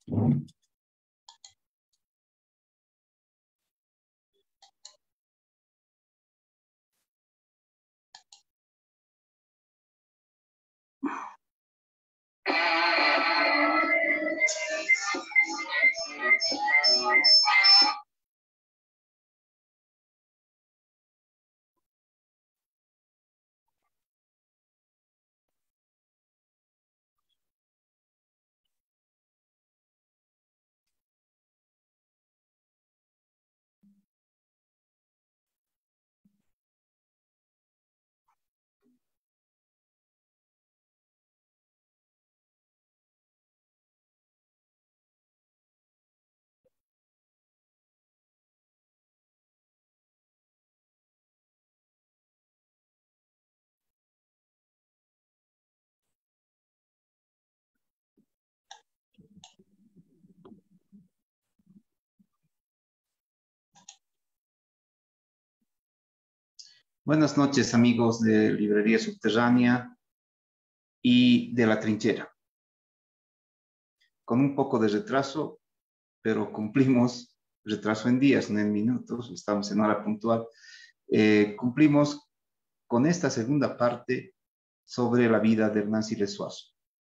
Buenas noches, amigos de Librería Subterránea y de La Trinchera. Con un poco de retraso, pero cumplimos, retraso en días, no en minutos, estamos en hora puntual. Cumplimos con esta segunda parte sobre la vida de Hernán Siles Suazo,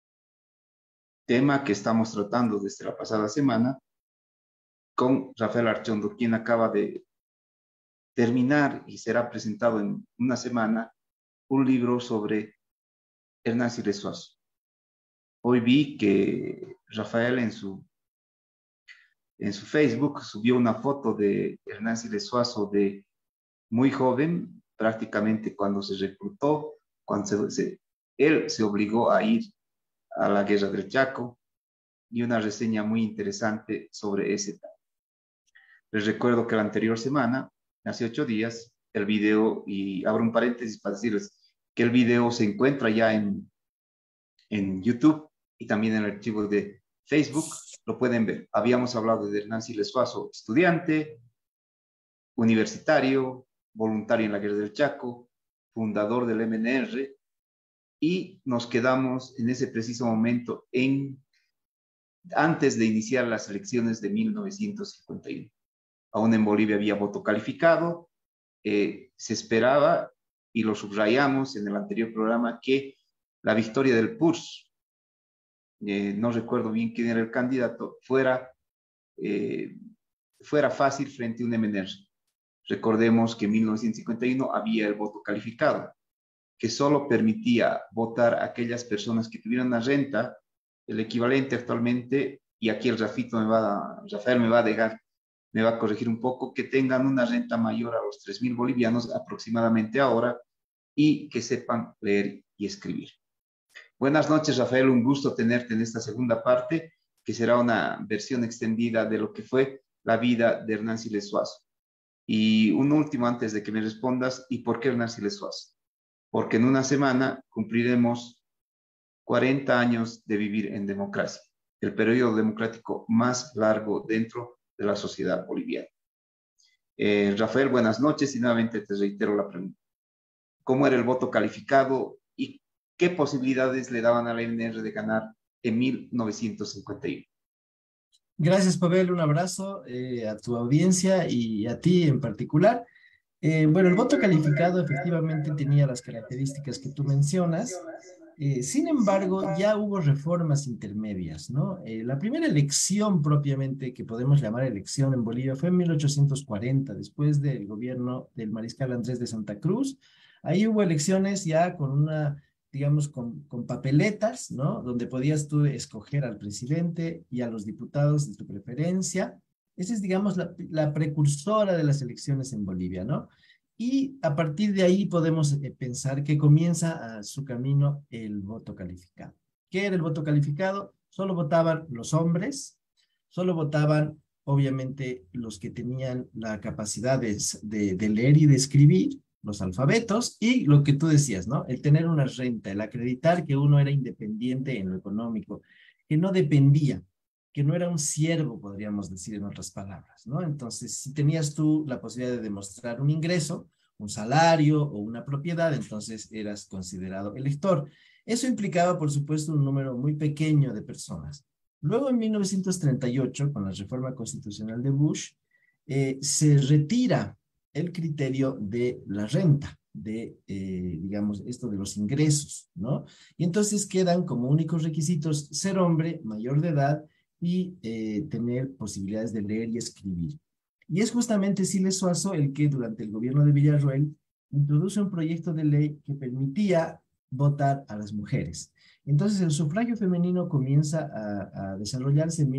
tema que estamos tratando desde la pasada semana con Rafael Archondo, quien acaba de terminar y será presentado en una semana un libro sobre Hernán Siles Suazo. Hoy vi que Rafael en su Facebook subió una foto de Hernán Siles Suazo de muy joven, prácticamente cuando se reclutó, cuando él se obligó a ir a la guerra del Chaco, y una reseña muy interesante sobre ese tema. Les recuerdo que la anterior semana, hace 8 días, el video, y abro un paréntesis para decirles que el video se encuentra ya en YouTube y también en el archivo de Facebook, lo pueden ver. Habíamos hablado de Hernán Siles Suazo, estudiante, universitario, voluntario en la Guerra del Chaco, fundador del MNR, y nos quedamos en ese preciso momento antes de iniciar las elecciones de 1951. Aún en Bolivia había voto calificado, se esperaba, y lo subrayamos en el anterior programa, que la victoria del PURS, no recuerdo bien quién era el candidato, fuera fácil frente a un MNR. Recordemos que en 1951 había el voto calificado, que solo permitía votar a aquellas personas que tuvieran una renta, el equivalente actualmente, y aquí Rafael me va a corregir un poco, que tengan una renta mayor a los 3.000 bolivianos aproximadamente ahora, y que sepan leer y escribir. Buenas noches, Rafael, un gusto tenerte en esta segunda parte, que será una versión extendida de lo que fue la vida de Hernán Siles Suazo. Y un último antes de que me respondas, ¿y por qué Hernán Siles Suazo? Porque en una semana cumpliremos 40 años de vivir en democracia, el periodo democrático más largo dentro de la sociedad boliviana. Rafael, buenas noches, y nuevamente te reitero la pregunta. ¿Cómo era el voto calificado y qué posibilidades le daban a la MNR de ganar en 1951? Gracias, Pavel. Un abrazo a tu audiencia y a ti en particular. Bueno, el voto calificado efectivamente tenía las características que tú mencionas. Sin embargo, ya hubo reformas intermedias, ¿no? La primera elección propiamente, que podemos llamar elección en Bolivia, fue en 1840, después del gobierno del mariscal Andrés de Santa Cruz. Ahí hubo elecciones ya con una, digamos, con papeletas, ¿no? Donde podías tú escoger al presidente y a los diputados de tu preferencia. Esa es, digamos, la precursora de las elecciones en Bolivia, ¿no? Y a partir de ahí podemos pensar que comienza su camino el voto calificado. ¿Qué era el voto calificado? Solo votaban los hombres, solo votaban, obviamente, los que tenían la capacidad de leer y de escribir, los alfabetos, y lo que tú decías, ¿no? El tener una renta, el acreditar que uno era independiente en lo económico, que no dependía, que no era un siervo, podríamos decir en otras palabras, ¿no? Entonces, si tenías tú la posibilidad de demostrar un ingreso, un salario o una propiedad, entonces eras considerado elector. Eso implicaba, por supuesto, un número muy pequeño de personas. Luego, en 1938, con la reforma constitucional de Bush, se retira el criterio de la renta, de, digamos, esto de los ingresos, ¿no? Y entonces quedan como únicos requisitos ser hombre, mayor de edad y tener posibilidades de leer y escribir. Y es justamente Siles Suazo el que durante el gobierno de Villarroel introduce un proyecto de ley que permitía votar a las mujeres. Entonces el sufragio femenino comienza a desarrollarse en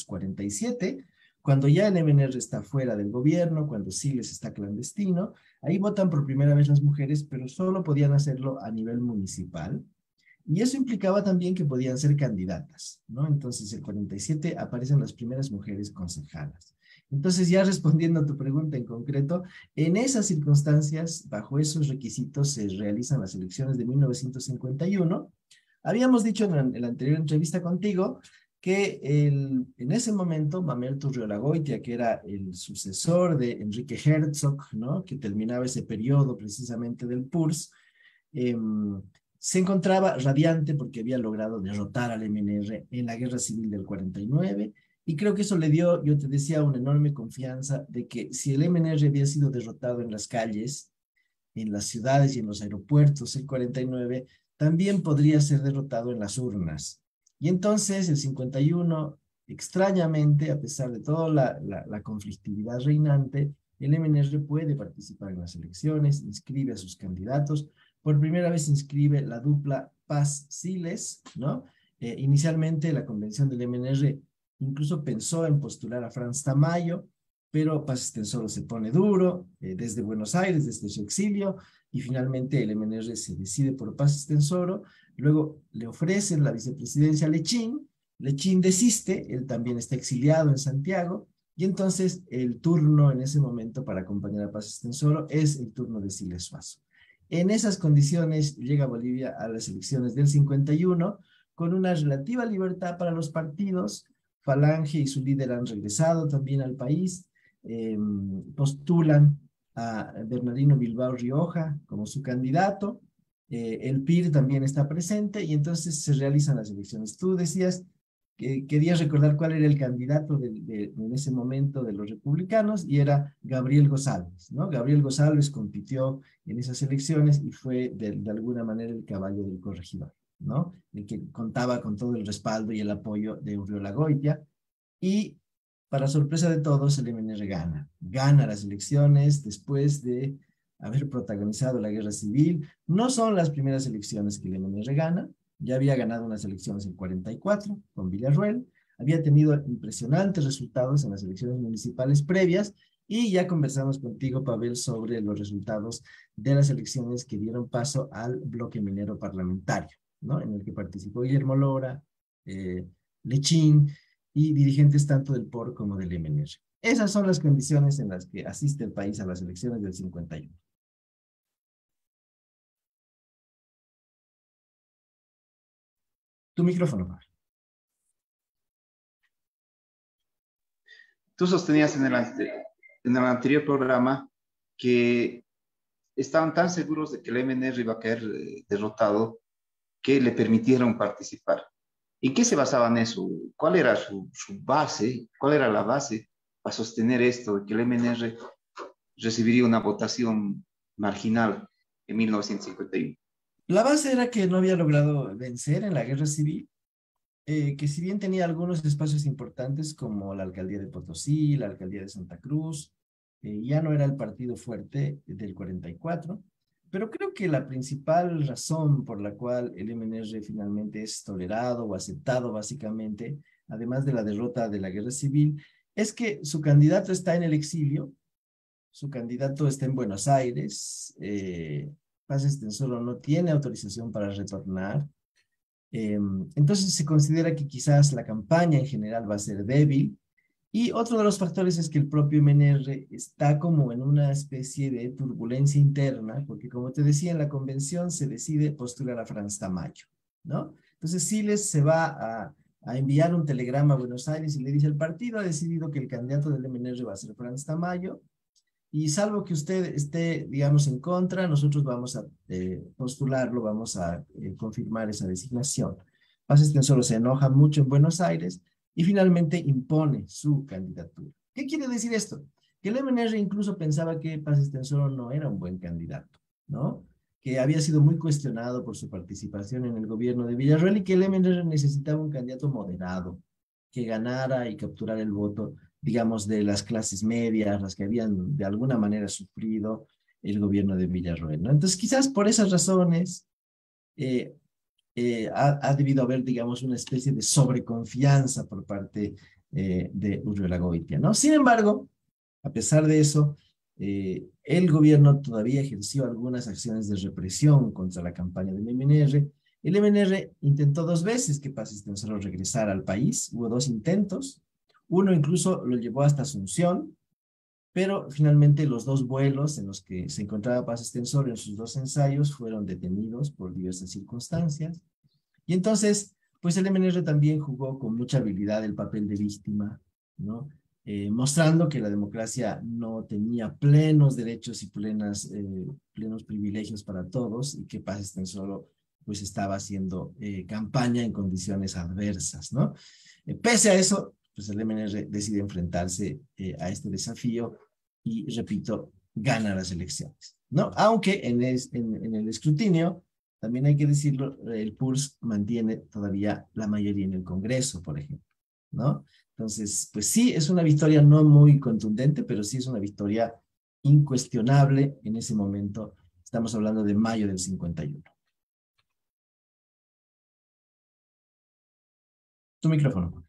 1947, cuando ya el MNR está fuera del gobierno, cuando Siles está clandestino. Ahí votan por primera vez las mujeres, pero solo podían hacerlo a nivel municipal. Y eso implicaba también que podían ser candidatas, ¿no? Entonces, el 47 aparecen las primeras mujeres concejalas. Entonces, ya respondiendo a tu pregunta en concreto, en esas circunstancias, bajo esos requisitos, se realizan las elecciones de 1951. Habíamos dicho en la anterior entrevista contigo que en ese momento Mamerto Riolagoitia, que era el sucesor de Enrique Herzog, ¿no? Que terminaba ese periodo precisamente del PURS, eh, se encontraba radiante porque había logrado derrotar al MNR en la guerra civil del 49, y creo que eso le dio, yo te decía, una enorme confianza de que si el MNR había sido derrotado en las calles, en las ciudades y en los aeropuertos el 49, también podría ser derrotado en las urnas. Y entonces el 51, extrañamente, a pesar de toda la conflictividad reinante, el MNR puede participar en las elecciones, inscribe a sus candidatos. Por primera vez inscribe la dupla Paz-Siles, ¿no? Inicialmente la convención del MNR incluso pensó en postular a Franz Tamayo, pero Paz Estenssoro se pone duro desde Buenos Aires, desde su exilio, y finalmente el MNR se decide por Paz Estenssoro. Luego le ofrecen la vicepresidencia a Lechín, Lechín desiste, él también está exiliado en Santiago, y entonces el turno en ese momento para acompañar a Paz Estenssoro es el turno de Siles Suazo. En esas condiciones llega Bolivia a las elecciones del 51 con una relativa libertad para los partidos. Falange y su líder han regresado también al país, postulan a Bernardino Bilbao Rioja como su candidato, el PIR también está presente y entonces se realizan las elecciones. Tú decías que querías recordar cuál era el candidato en ese momento de los republicanos y era Gabriel González, ¿no? Gabriel González compitió en esas elecciones y fue de alguna manera el caballo del corregidor, ¿no? El que contaba con todo el respaldo y el apoyo de Urriola y para sorpresa de todos, el MNR gana las elecciones después de haber protagonizado la guerra civil. No son las primeras elecciones que el MNR gana, ya había ganado unas elecciones en 44 con Villarroel, había tenido impresionantes resultados en las elecciones municipales previas, y ya conversamos contigo, Pavel, sobre los resultados de las elecciones que dieron paso al bloque minero parlamentario, ¿no? En el que participó Guillermo Lora, Lechín, y dirigentes tanto del POR como del MNR. Esas son las condiciones en las que asiste el país a las elecciones del 51. Tu micrófono, Pablo. Tú sostenías en el anterior programa que estaban tan seguros de que el MNR iba a caer derrotado que le permitieron participar. ¿En qué se basaban eso? ¿Cuál era su base? ¿Cuál era la base para sostener esto, de que el MNR recibiría una votación marginal en 1951? La base era que no había logrado vencer en la guerra civil, que si bien tenía algunos espacios importantes como la alcaldía de Potosí, la alcaldía de Santa Cruz, ya no era el partido fuerte del 44, pero creo que la principal razón por la cual el MNR finalmente es tolerado o aceptado básicamente, además de la derrota de la guerra civil, es que su candidato está en el exilio, su candidato está en Buenos Aires, Paz Estenssoro no tiene autorización para retornar. Entonces se considera que quizás la campaña en general va a ser débil, y otro de los factores es que el propio MNR está como en una especie de turbulencia interna, porque como te decía, en la convención se decide postular a Franz Tamayo, ¿no? Entonces Siles se va a enviar un telegrama a Buenos Aires y le dice: el partido ha decidido que el candidato del MNR va a ser Franz Tamayo, y salvo que usted esté, digamos, en contra, nosotros vamos a postularlo, vamos a confirmar esa designación. Paz Estenssoro se enoja mucho en Buenos Aires, y finalmente impone su candidatura. ¿Qué quiere decir esto? Que el MNR incluso pensaba que Paz Estenssoro no era un buen candidato, ¿no? Que había sido muy cuestionado por su participación en el gobierno de Villarroel y que el MNR necesitaba un candidato moderado, que ganara y capturara el voto, digamos, de las clases medias, las que habían de alguna manera sufrido el gobierno de Villarroel, ¿no? Entonces, quizás por esas razones eh, ha debido haber, digamos, una especie de sobreconfianza por parte de Urriola, ¿no? Sin embargo, a pesar de eso, el gobierno todavía ejerció algunas acciones de represión contra la campaña del MNR. El MNR intentó 2 veces que Paz Estenssoro regresara al país, hubo 2 intentos, uno incluso lo llevó hasta Asunción, pero finalmente los 2 vuelos en los que se encontraba Paz Estenssoro en sus 2 ensayos fueron detenidos por diversas circunstancias. Y entonces, pues el MNR también jugó con mucha habilidad el papel de víctima, ¿no? Mostrando que la democracia no tenía plenos derechos y plenos privilegios para todos y que Paz Estenssoro pues estaba haciendo campaña en condiciones adversas, ¿no? Pese a eso, pues el MNR decide enfrentarse a este desafío y, repito, gana las elecciones, ¿no? Aunque en el escrutinio, también hay que decirlo, el PURS mantiene todavía la mayoría en el Congreso, por ejemplo, ¿no? Entonces, pues sí, es una victoria no muy contundente, pero sí es una victoria incuestionable en ese momento. Estamos hablando de mayo del 51. Tu micrófono.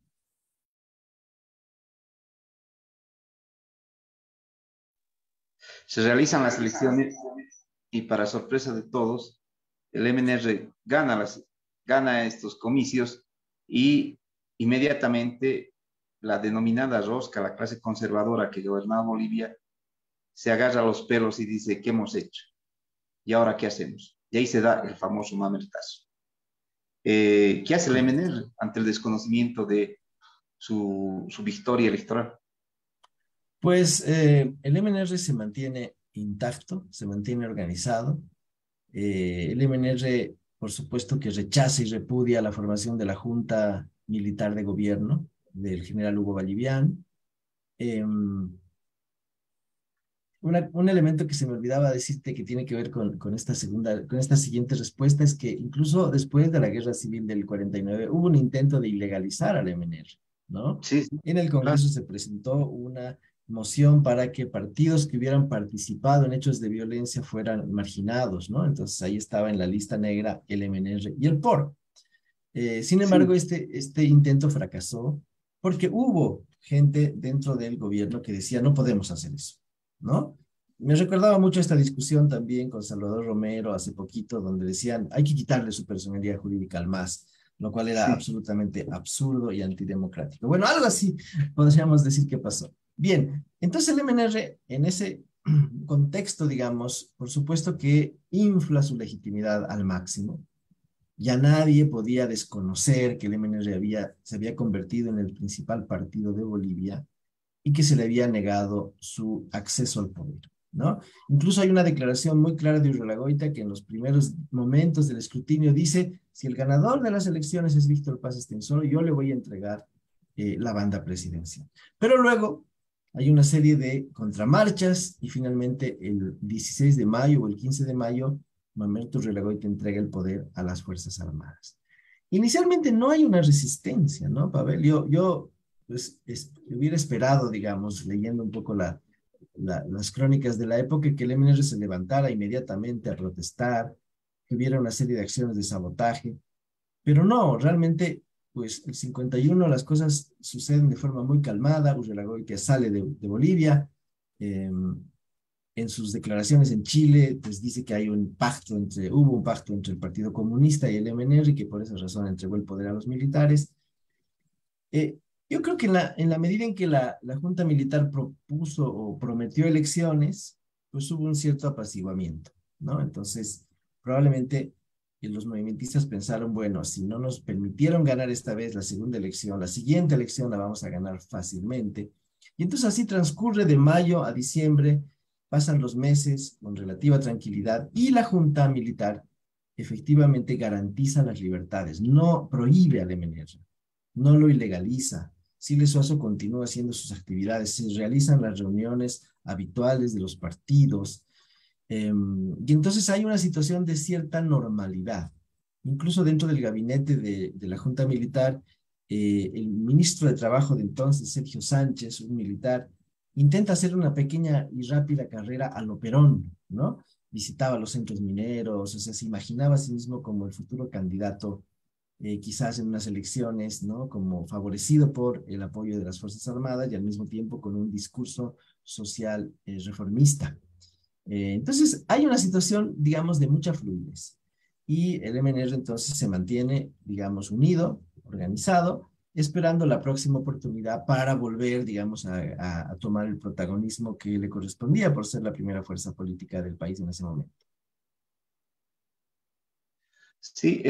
Se realizan las elecciones y para sorpresa de todos, el MNR gana estos comicios y inmediatamente la denominada rosca, la clase conservadora que gobernaba Bolivia, se agarra los pelos y dice, ¿qué hemos hecho? ¿Y ahora qué hacemos? Y ahí se da el famoso mamertazo. ¿Qué hace el MNR ante el desconocimiento de su victoria electoral? Pues el MNR se mantiene intacto, se mantiene organizado. El MNR, por supuesto, que rechaza y repudia la formación de la Junta Militar de Gobierno del general Hugo Vallivian. Un elemento que se me olvidaba decirte que tiene que ver con esta siguiente respuesta es que incluso después de la guerra civil del 49 hubo un intento de ilegalizar al MNR, ¿no? Sí, sí, En el claro. Congreso se presentó una moción para que partidos que hubieran participado en hechos de violencia fueran marginados, ¿no? Entonces ahí estaba en la lista negra el MNR y el POR. Sin embargo, Sí, este intento fracasó porque hubo gente dentro del gobierno que decía, no podemos hacer eso, ¿no? Me recordaba mucho esta discusión también con Salvador Romero hace poquito, donde decían, hay que quitarle su personalidad jurídica al MAS, lo cual era sí. absolutamente absurdo y antidemocrático. Bueno, algo así podríamos decir que pasó. Bien, entonces el MNR en ese contexto, digamos, por supuesto que infla su legitimidad al máximo. Ya nadie podía desconocer que el MNR se había convertido en el principal partido de Bolivia y que se le había negado su acceso al poder, ¿no? Incluso hay una declaración muy clara de Urriola que en los primeros momentos del escrutinio dice, si el ganador de las elecciones es Víctor Paz Estenssoro, yo le voy a entregar la banda presidencial. Pero luego hay una serie de contramarchas y finalmente el 16 de mayo o el 15 de mayo, Mamerto Urriola entrega el poder a las Fuerzas Armadas. Inicialmente no hay una resistencia, ¿no, Pavel? Yo pues hubiera esperado, digamos, leyendo un poco las crónicas de la época, que el MNR se levantara inmediatamente a protestar, que hubiera una serie de acciones de sabotaje, pero no, realmente, pues el 51 las cosas suceden de forma muy calmada. Urriola sale de Bolivia, eh, en sus declaraciones en Chile, pues dice que hubo un pacto entre el Partido Comunista y el MNR, y que por esa razón entregó el poder a los militares. Eh, yo creo que en la medida en que la Junta Militar propuso o prometió elecciones, pues hubo un cierto apaciguamiento, ¿no? Entonces, probablemente los movimentistas pensaron, bueno, si no nos permitieron ganar esta vez la segunda elección, la siguiente elección la vamos a ganar fácilmente. Y entonces así transcurre de mayo a diciembre, pasan los meses con relativa tranquilidad y la Junta Militar efectivamente garantiza las libertades, no prohíbe al MNR, no lo ilegaliza. Siles Suazo continúa haciendo sus actividades, se realizan las reuniones habituales de los partidos, y entonces hay una situación de cierta normalidad. Incluso dentro del gabinete de la Junta Militar, el ministro de Trabajo de entonces, Sergio Sánchez, un militar, intenta hacer una pequeña y rápida carrera a lo Perón, ¿no? Visitaba los centros mineros, o sea, se imaginaba a sí mismo como el futuro candidato, quizás en unas elecciones, ¿no? Como favorecido por el apoyo de las Fuerzas Armadas y al mismo tiempo con un discurso social reformista. Entonces, hay una situación, digamos, de mucha fluidez. Y el MNR entonces se mantiene, digamos, unido, organizado, esperando la próxima oportunidad para volver, digamos, a tomar el protagonismo que le correspondía por ser la primera fuerza política del país en ese momento. Sí,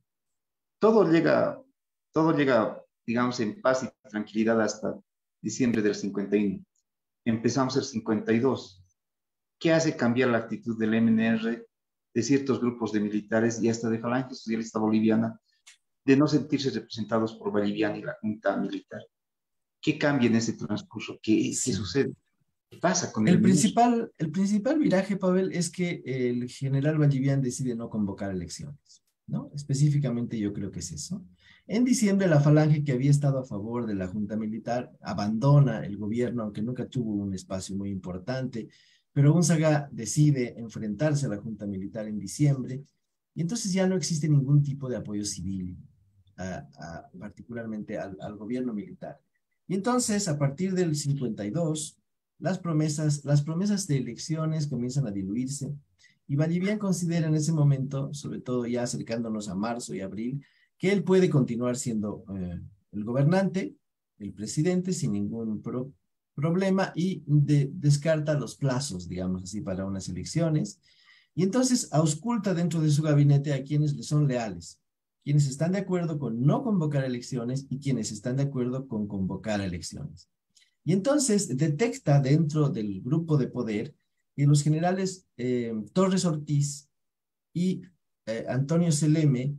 todo llega, digamos, en paz y tranquilidad hasta diciembre del 51. Empezamos el 52. ¿Qué hace cambiar la actitud del MNR, de ciertos grupos de militares y hasta de Falange Socialista Boliviana, de no sentirse representados por Boliviana y la Junta Militar? ¿Qué cambia en ese transcurso? ¿Qué Sí. sucede? ¿Qué pasa con el El MNR? principal, el principal viraje, Pavel, es que el general Vallivian decide no convocar elecciones, ¿no? Específicamente yo creo que es eso. En diciembre, la Falange, que había estado a favor de la Junta Militar, abandona el gobierno, aunque nunca tuvo un espacio muy importante, pero Unzaga decide enfrentarse a la Junta Militar en diciembre, y entonces ya no existe ningún tipo de apoyo civil, particularmente al gobierno militar. Y entonces, a partir del 52, las promesas de elecciones comienzan a diluirse y Vallivian considera en ese momento, sobre todo ya acercándonos a marzo y abril, que él puede continuar siendo el gobernante, el presidente, sin ningún problema y descarta los plazos, digamos así, para unas elecciones. Y entonces ausculta dentro de su gabinete a quienes le son leales, quienes están de acuerdo con no convocar elecciones y quienes están de acuerdo con convocar elecciones. Y entonces detecta dentro del grupo de poder que los generales Torres Ortiz y Antonio Seleme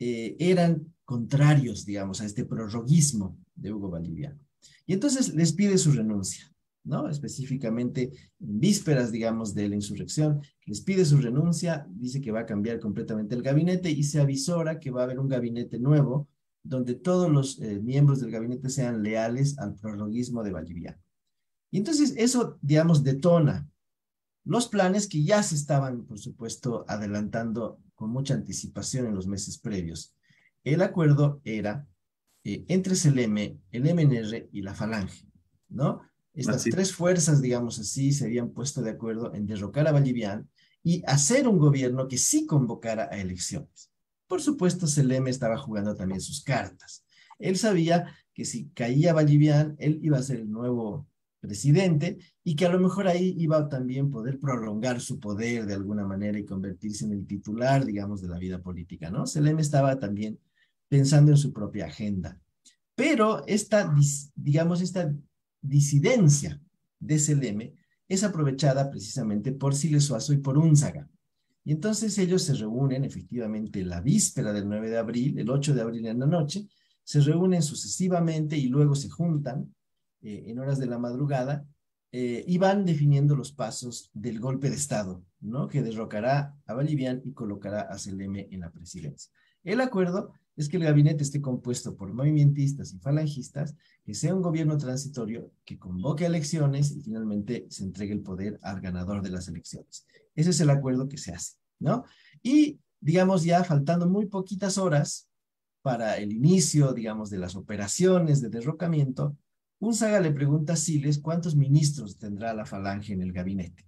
eran contrarios, digamos, a este prorroguismo de Hugo Valliviano. Y entonces les pide su renuncia, ¿no? Específicamente en vísperas, digamos, de la insurrección, les pide su renuncia, dice que va a cambiar completamente el gabinete y se avisora que va a haber un gabinete nuevo donde todos los miembros del gabinete sean leales al prorroguismo de Valliviano. Y entonces eso, digamos, detona los planes que ya se estaban, por supuesto, adelantando con mucha anticipación en los meses previos. El acuerdo era entre Seleme, el MNR y la Falange, ¿no? Estas Así. tres fuerzas, digamos así, se habían puesto de acuerdo en derrocar a Vallivian y hacer un gobierno que sí convocara a elecciones. Por supuesto, Seleme estaba jugando también sus cartas. Él sabía que si caía Vallivian, él iba a ser el nuevo presidente y que a lo mejor ahí iba a también poder prolongar su poder de alguna manera y convertirse en el titular, digamos, de la vida política, ¿no? Seleme estaba también pensando en su propia agenda. Pero digamos, esta disidencia de Seleme es aprovechada precisamente por Siles Suazo y por Unzaga. Y entonces ellos se reúnen efectivamente la víspera del 9 de abril, el 8 de abril en la noche, se reúnen sucesivamente y luego se juntan en horas de la madrugada y van definiendo los pasos del golpe de Estado, ¿no? Que derrocará a Vallivian y colocará a Seleme en la presidencia. El acuerdo es que el gabinete esté compuesto por movimentistas y falangistas, que sea un gobierno transitorio, que convoque elecciones y finalmente se entregue el poder al ganador de las elecciones. Ese es el acuerdo que se hace, ¿no? Y, digamos, ya faltando muy poquitas horas para el inicio, digamos, de las operaciones de derrocamiento, Unzaga le pregunta a Siles cuántos ministros tendrá la Falange en el gabinete.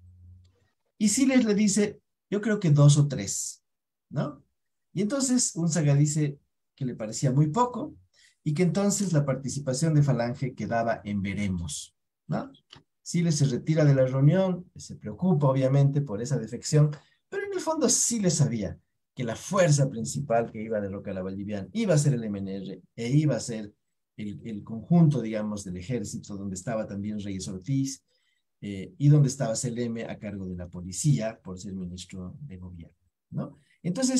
Y Siles le dice, yo creo que 2 o 3, ¿no? Y entonces Unzaga dice que le parecía muy poco y que entonces la participación de Falange quedaba en veremos, ¿no? Siles se retira de la reunión, se preocupa obviamente por esa defección, pero en el fondo sí le sabía que la fuerza principal que iba a derrocar a Valdivian iba a ser el MNR e iba a ser el conjunto, digamos, del ejército, donde estaba también Reyes Ortiz, y donde estaba Seleme a cargo de la policía por ser ministro de gobierno, ¿no? Entonces,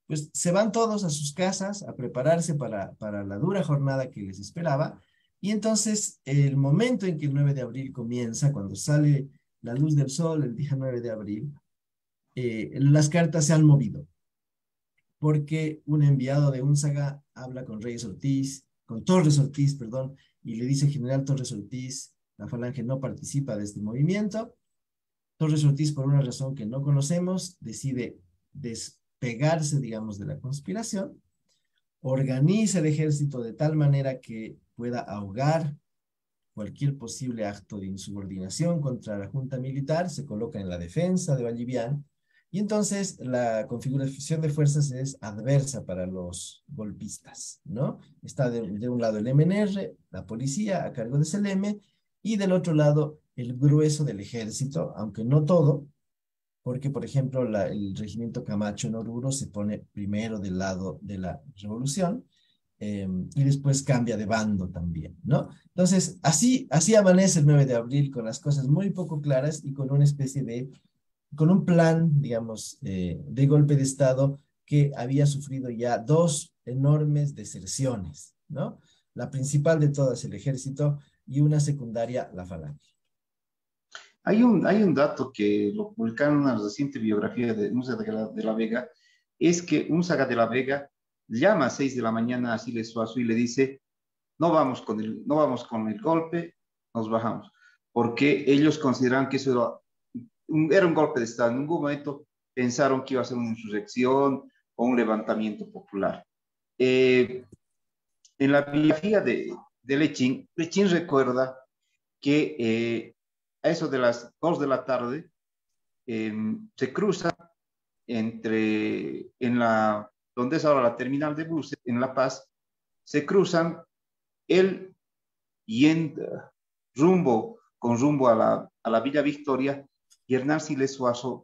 pues se van todos a sus casas a prepararse para la dura jornada que les esperaba. Y entonces el momento en que el 9 de abril comienza, cuando sale la luz del sol el día 9 de abril, las cartas se han movido, porque un enviado de Únzaga habla con Reyes Ortiz, con Torres Ortiz, perdón, y le dice: General Torres Ortiz, la Falange no participa de este movimiento. Torres Ortiz, por una razón que no conocemos, decide despegarse, digamos, de la conspiración, organiza el ejército de tal manera que pueda ahogar cualquier posible acto de insubordinación contra la junta militar, se coloca en la defensa de Vallivian, y entonces la configuración de fuerzas es adversa para los golpistas, ¿no? Está de un lado el MNR, la policía a cargo de Seleme, y del otro lado el grueso del ejército, aunque no todo, porque, por ejemplo, el regimiento Camacho en Oruro se pone primero del lado de la revolución, y después cambia de bando también, ¿no? Entonces, así amanece el 9 de abril con las cosas muy poco claras y con una especie con un plan, digamos, de golpe de Estado que había sufrido ya dos enormes deserciones, ¿no? La principal de todas, el ejército, y una secundaria, la falange. Hay un dato que lo publicaron en una reciente biografía de Unzaga de la Vega, es que Unzaga de la Vega llama a 6 de la mañana a Siles Suazo y le dice: no vamos con el golpe, nos bajamos, porque ellos consideran que eso era un golpe de Estado. En ningún momento pensaron que iba a ser una insurrección o un levantamiento popular. En la biografía de Lechín, Lechín recuerda que a eso de las 2 de la tarde se cruza donde es ahora la terminal de buses, en La Paz, se cruzan él yendo con rumbo a la Villa Victoria, y Hernán Siles Suazo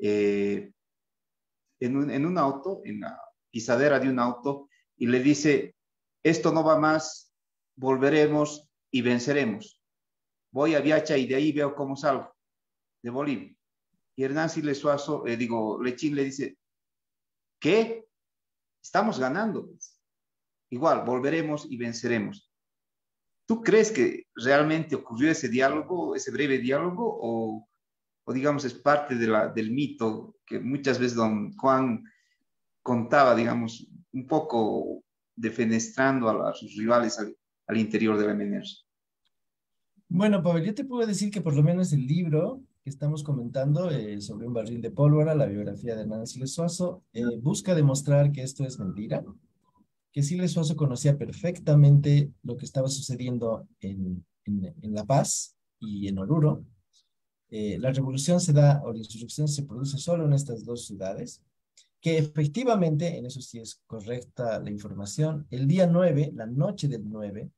en un auto, en la pisadera de un auto, y le dice: esto no va más, volveremos y venceremos. Voy a Viacha y de ahí veo cómo salgo de Bolivia. Y Hernán Siles Suazo, Lechín le dice: ¿qué? Estamos ganando. Igual, volveremos y venceremos. ¿Tú crees que realmente ocurrió ese diálogo, ese breve diálogo, o digamos es parte del mito que muchas veces don Juan contaba, digamos, un poco defenestrando a sus rivales al interior de la MNR? Bueno, Pavel, yo te puedo decir que por lo menos el libro que estamos comentando, sobre un barril de pólvora, la biografía de Hernán Siles Suazo, busca demostrar que esto es mentira, que Siles Suazo conocía perfectamente lo que estaba sucediendo en La Paz y en Oruro. La revolución se da, o la insurrección se produce solo en estas dos ciudades, que efectivamente, en eso sí es correcta la información, el día 9, la noche del 9,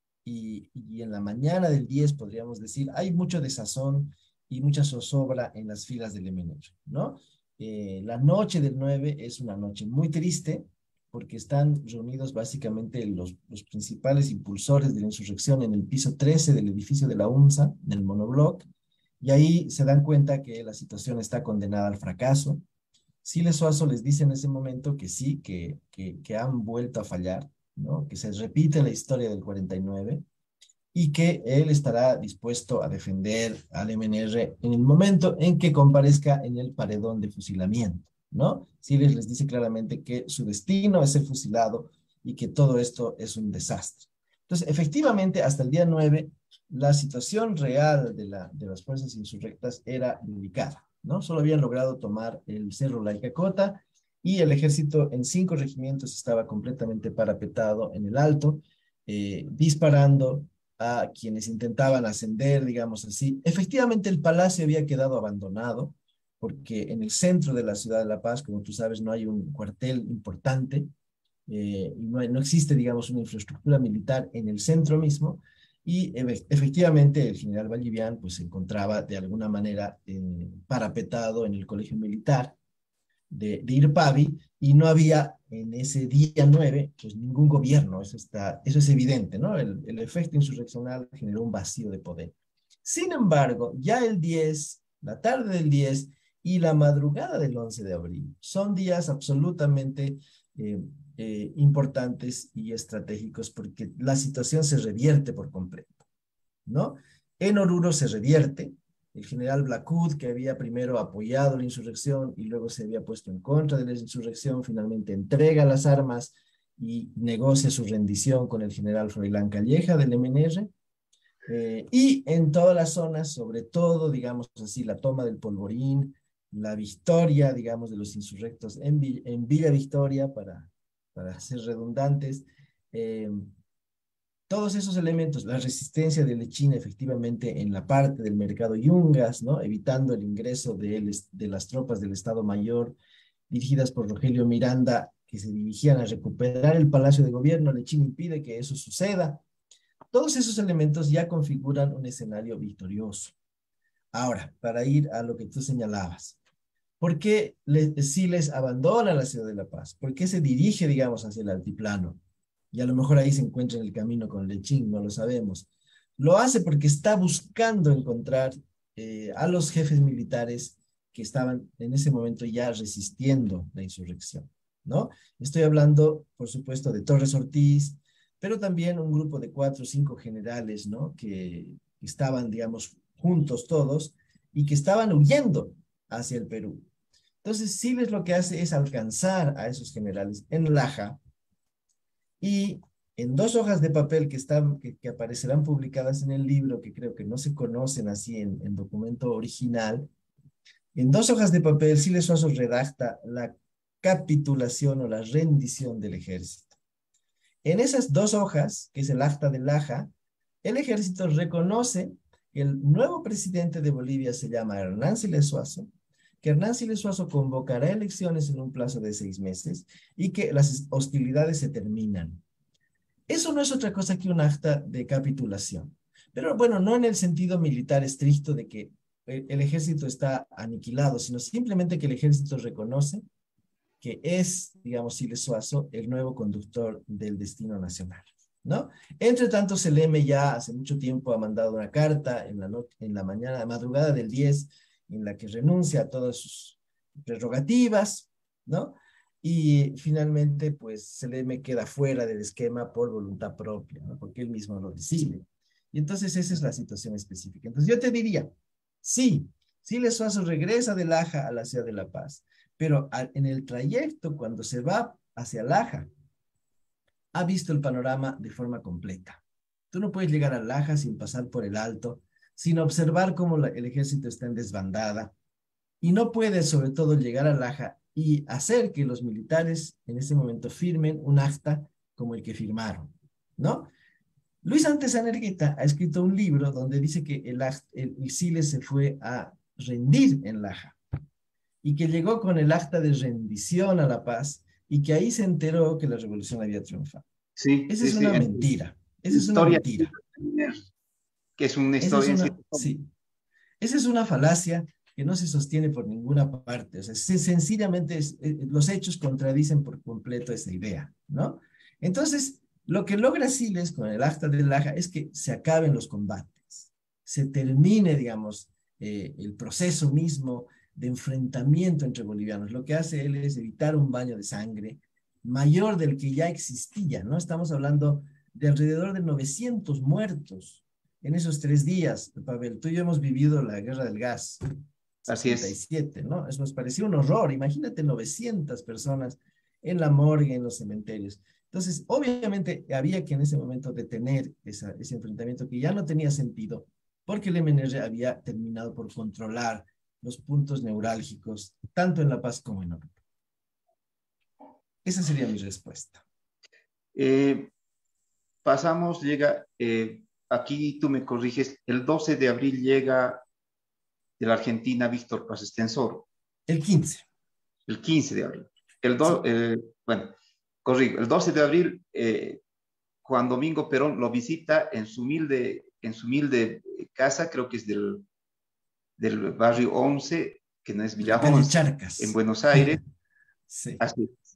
y en la mañana del 10, podríamos decir, hay mucho desazón y mucha zozobra en las filas del MNR, ¿no? La noche del 9 es una noche muy triste, porque están reunidos básicamente los principales impulsores de la insurrección en el piso 13 del edificio de la UNSA, del monobloc, y ahí se dan cuenta que la situación está condenada al fracaso. Siles Suazo les dice en ese momento que sí, que han vuelto a fallar, ¿no? Que se repite la historia del 49, y que él estará dispuesto a defender al MNR en el momento en que comparezca en el paredón de fusilamiento, ¿no? Siles les dice claramente que su destino es ser fusilado y que todo esto es un desastre. Entonces, efectivamente, hasta el día 9, la situación real de las fuerzas insurrectas era delicada, ¿no? Solo habían logrado tomar el Cerro Laicacota, y el ejército en 5 regimientos estaba completamente parapetado en el alto, disparando a quienes intentaban ascender, digamos así. Efectivamente, el palacio había quedado abandonado, porque en el centro de la ciudad de La Paz, como tú sabes, no hay un cuartel importante, y no existe, digamos, una infraestructura militar en el centro mismo, y efectivamente el general Vallivian pues se encontraba de alguna manera parapetado en el colegio militar de Irpavi, y no había en ese día 9 pues ningún gobierno. Eso es evidente, ¿no? El efecto insurreccional generó un vacío de poder. Sin embargo, ya el 10, la tarde del 10, y la madrugada del 11 de abril. Son días absolutamente importantes y estratégicos porque la situación se revierte por completo, ¿no? En Oruro se revierte. El general Blackwood, que había primero apoyado la insurrección y luego se había puesto en contra de la insurrección, finalmente entrega las armas y negocia su rendición con el general Froilán Calleja del MNR. Y en todas las zonas, sobre todo, digamos así, la toma del Polvorín, la victoria, digamos, de los insurrectos en Villa Victoria, para ser redundantes, eh, todos esos elementos, la resistencia de Lechín efectivamente en la parte del mercado Yungas, ¿no? Evitando el ingreso de las tropas del Estado Mayor dirigidas por Rogelio Miranda, que se dirigían a recuperar el Palacio de Gobierno. Lechín impide que eso suceda. Todos esos elementos ya configuran un escenario victorioso. Ahora, para ir a lo que tú señalabas, ¿por qué Siles abandona la ciudad de La Paz? ¿Por qué se dirige, digamos, hacia el altiplano? Y a lo mejor ahí se encuentra en el camino con Lechín, no lo sabemos. Lo hace porque está buscando encontrar a los jefes militares que estaban en ese momento ya resistiendo la insurrección, ¿no? Estoy hablando, por supuesto, de Torres Ortiz, pero también un grupo de 4 o 5 generales, ¿no? Que estaban, digamos, juntos todos y que estaban huyendo hacia el Perú. Entonces, Siles lo que hace es alcanzar a esos generales en Laja y en 2 hojas de papel que aparecerán publicadas en el libro, que creo que no se conocen así en documento original, en 2 hojas de papel Siles Suazo redacta la capitulación o la rendición del ejército. En esas 2 hojas, que es el acta de Laja, el ejército reconoce que el nuevo presidente de Bolivia se llama Hernán Siles Suazo, que Hernán Siles Suazo convocará elecciones en un plazo de 6 meses y que las hostilidades se terminan. Eso no es otra cosa que un acta de capitulación. Pero bueno, no en el sentido militar estricto de que el ejército está aniquilado, sino simplemente que el ejército reconoce que es, digamos, Siles Suazo, el nuevo conductor del destino nacional, ¿no? Entre tanto, Seleme ya hace mucho tiempo ha mandado una carta en la mañana, madrugada del 10, en la que renuncia a todas sus prerrogativas, ¿no? Y finalmente, pues, Seleme queda fuera del esquema por voluntad propia, ¿no? Porque él mismo lo decide. Y entonces esa es la situación específica. Entonces yo te diría, sí, Siles Suazo regresa de Laja a la ciudad de La Paz, pero en el trayecto, cuando se va hacia Laja, ha visto el panorama de forma completa. Tú no puedes llegar a Laja sin pasar por el Alto, sin observar cómo el ejército está en desbandada, y no puedes sobre todo llegar a Laja y hacer que los militares en ese momento firmen un acta como el que firmaron, ¿no? Luis Antes Anergueta ha escrito un libro donde dice que el Siles se fue a rendir en Laja y que llegó con el acta de rendición a La Paz y que ahí se enteró que la revolución había triunfado. Sí, Esa sí, es sí. una mentira. Esa es una Historia mentira. que es una Esa es historia en sí. una, sí. Esa es una falacia que no se sostiene por ninguna parte. O sea, sencillamente los hechos contradicen por completo esa idea, ¿no? Entonces, lo que logra Siles con el acta de Laja es que se acaben los combates, se termine, digamos, el proceso mismo de enfrentamiento entre bolivianos. Lo que hace él es evitar un baño de sangre mayor del que ya existía, ¿no? Estamos hablando de alrededor de 900 muertos en esos 3 días, Pavel. Tú y yo hemos vivido la guerra del gas, Así es. 67, ¿no? Eso nos parecía un horror. Imagínate 900 personas en la morgue, en los cementerios. Entonces, obviamente, había que en ese momento detener ese enfrentamiento que ya no tenía sentido, porque el MNR había terminado por controlar los puntos neurálgicos, tanto en La Paz como en Oruro. Esa sería mi respuesta. Eh, Pasamos, llega, aquí tú me corriges, el 12 de abril llega de la Argentina Víctor Paz Estenssoro. El 15. El 15 de abril. Sí. Bueno, corrijo, el 12 de abril, Juan Domingo Perón lo visita en su humilde casa, creo que es del barrio 11, que no es De la Villa calle 11, en Charcas. Buenos Aires. Sí. Así es.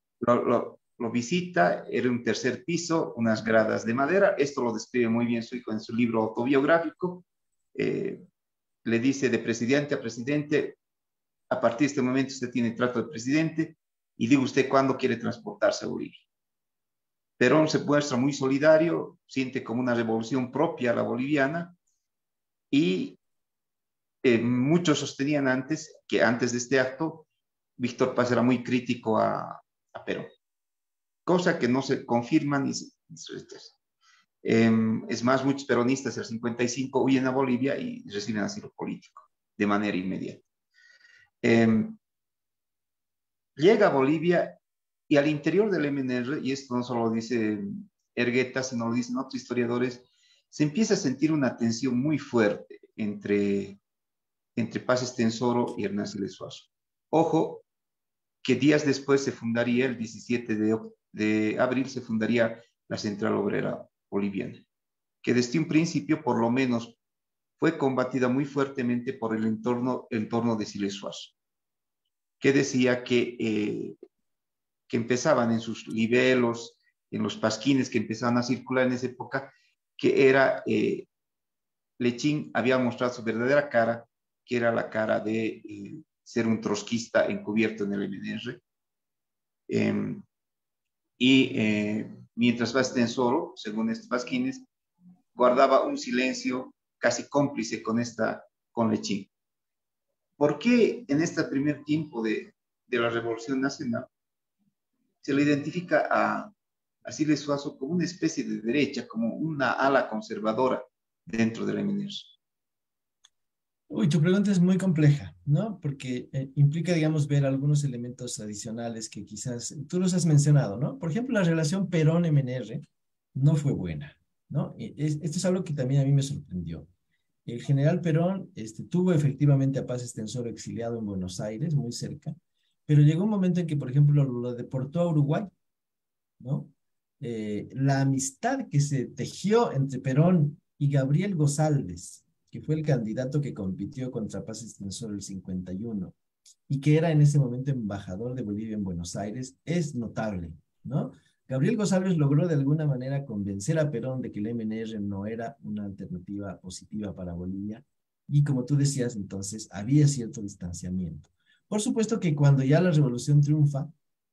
Lo visita, era un tercer piso, unas gradas de madera. Esto lo describe muy bien su hijo en su libro autobiográfico. Le dice de presidente a presidente, a partir de este momento usted tiene trato de presidente y diga usted cuándo quiere transportarse a Bolivia. Perón se muestra muy solidario, siente como una revolución propia a la boliviana y muchos sostenían antes que antes de este acto, Víctor Paz era muy crítico a Perón, cosa que no se confirma ni se rechaza. Es más, muchos peronistas del 55 huyen a Bolivia y reciben asilo político de manera inmediata. Llega a Bolivia y al interior del MNR, y esto no solo lo dice Ergueta, sino lo dicen otros historiadores, se empieza a sentir una tensión muy fuerte entre Paz Estenssoro y Hernán Siles Suazo. Ojo, que días después se fundaría, el 17 de abril, se fundaría la Central Obrera Boliviana, que desde un principio, por lo menos, fue combatida muy fuertemente por el entorno de Siles Suazo, que decía que empezaban en sus libelos, en los pasquines que empezaban a circular en esa época, que era Lechín había mostrado su verdadera cara, que era la cara de ser un trotskista encubierto en el MNR. Mientras Paz Estenssoro, según estos pasquines, guardaba un silencio casi cómplice con Lechín. ¿Por qué en este primer tiempo de la Revolución Nacional se le identifica a Siles Suazo como una especie de derecha, como una ala conservadora dentro del MNR? Uy, tu pregunta es muy compleja, ¿no? Porque implica, digamos, ver algunos elementos adicionales que quizás tú los has mencionado, ¿no? Por ejemplo, la relación Perón-MNR no fue buena, ¿no? Esto es algo que también a mí me sorprendió. El general Perón tuvo efectivamente a Paz Estenssoro exiliado en Buenos Aires, muy cerca, pero llegó un momento en que, por ejemplo, lo deportó a Uruguay, ¿no? La amistad que se tejió entre Perón y Gabriel González, que fue el candidato que compitió contra Paz Estenssoro el 51 y que era en ese momento embajador de Bolivia en Buenos Aires, es notable, ¿no? Gabriel González logró de alguna manera convencer a Perón de que el MNR no era una alternativa positiva para Bolivia y como tú decías, entonces había cierto distanciamiento. Por supuesto que cuando ya la revolución triunfa,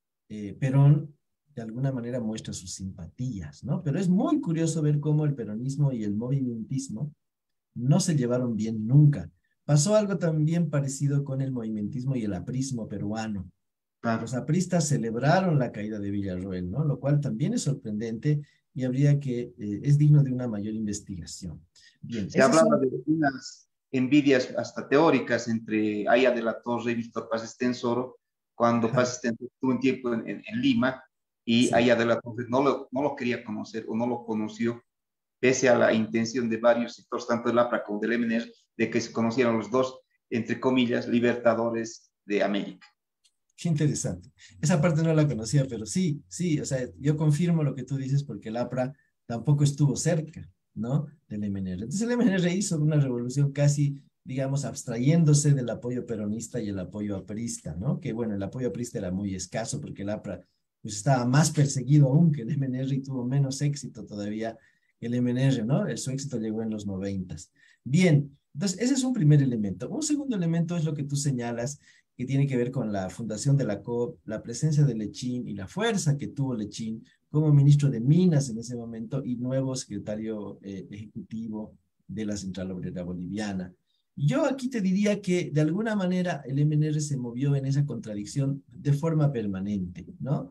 Perón de alguna manera muestra sus simpatías, ¿no? Pero es muy curioso ver cómo el peronismo y el movimentismo no se llevaron bien nunca. Pasó algo también parecido con el movimentismo y el aprismo peruano. Los Claro. apristas celebraron la caída de Villarroel, ¿no? Lo cual también es sorprendente y habría que, es digno de una mayor investigación. Bien, Se esas hablaba son... de unas envidias hasta teóricas entre Aya de la Torre y Víctor Paz Estenssoro, cuando Ajá, Paz Estenssoro estuvo un tiempo en Lima y sí. Aya de la Torre no lo quería conocer o no lo conoció, pese a la intención de varios sectores, tanto del APRA como del MNR, de que se conocieran los dos, entre comillas, libertadores de América. Qué interesante. Esa parte no la conocía, pero sí, sí, o sea, yo confirmo lo que tú dices porque el APRA tampoco estuvo cerca, ¿no? Del MNR. Entonces el MNR hizo una revolución casi, digamos, abstrayéndose del apoyo peronista y el apoyo aprista, ¿no? Que bueno, el apoyo aprista era muy escaso porque el APRA pues estaba más perseguido aún que el MNR y tuvo menos éxito todavía que el MNR, ¿no? Su éxito llegó en los 90. Bien, entonces ese es un primer elemento. Un segundo elemento es lo que tú señalas que tiene que ver con la fundación de la COP, la presencia de Lechín y la fuerza que tuvo Lechín como ministro de Minas en ese momento y nuevo secretario ejecutivo de la Central Obrera Boliviana. Yo aquí te diría que de alguna manera el MNR se movió en esa contradicción de forma permanente, ¿no?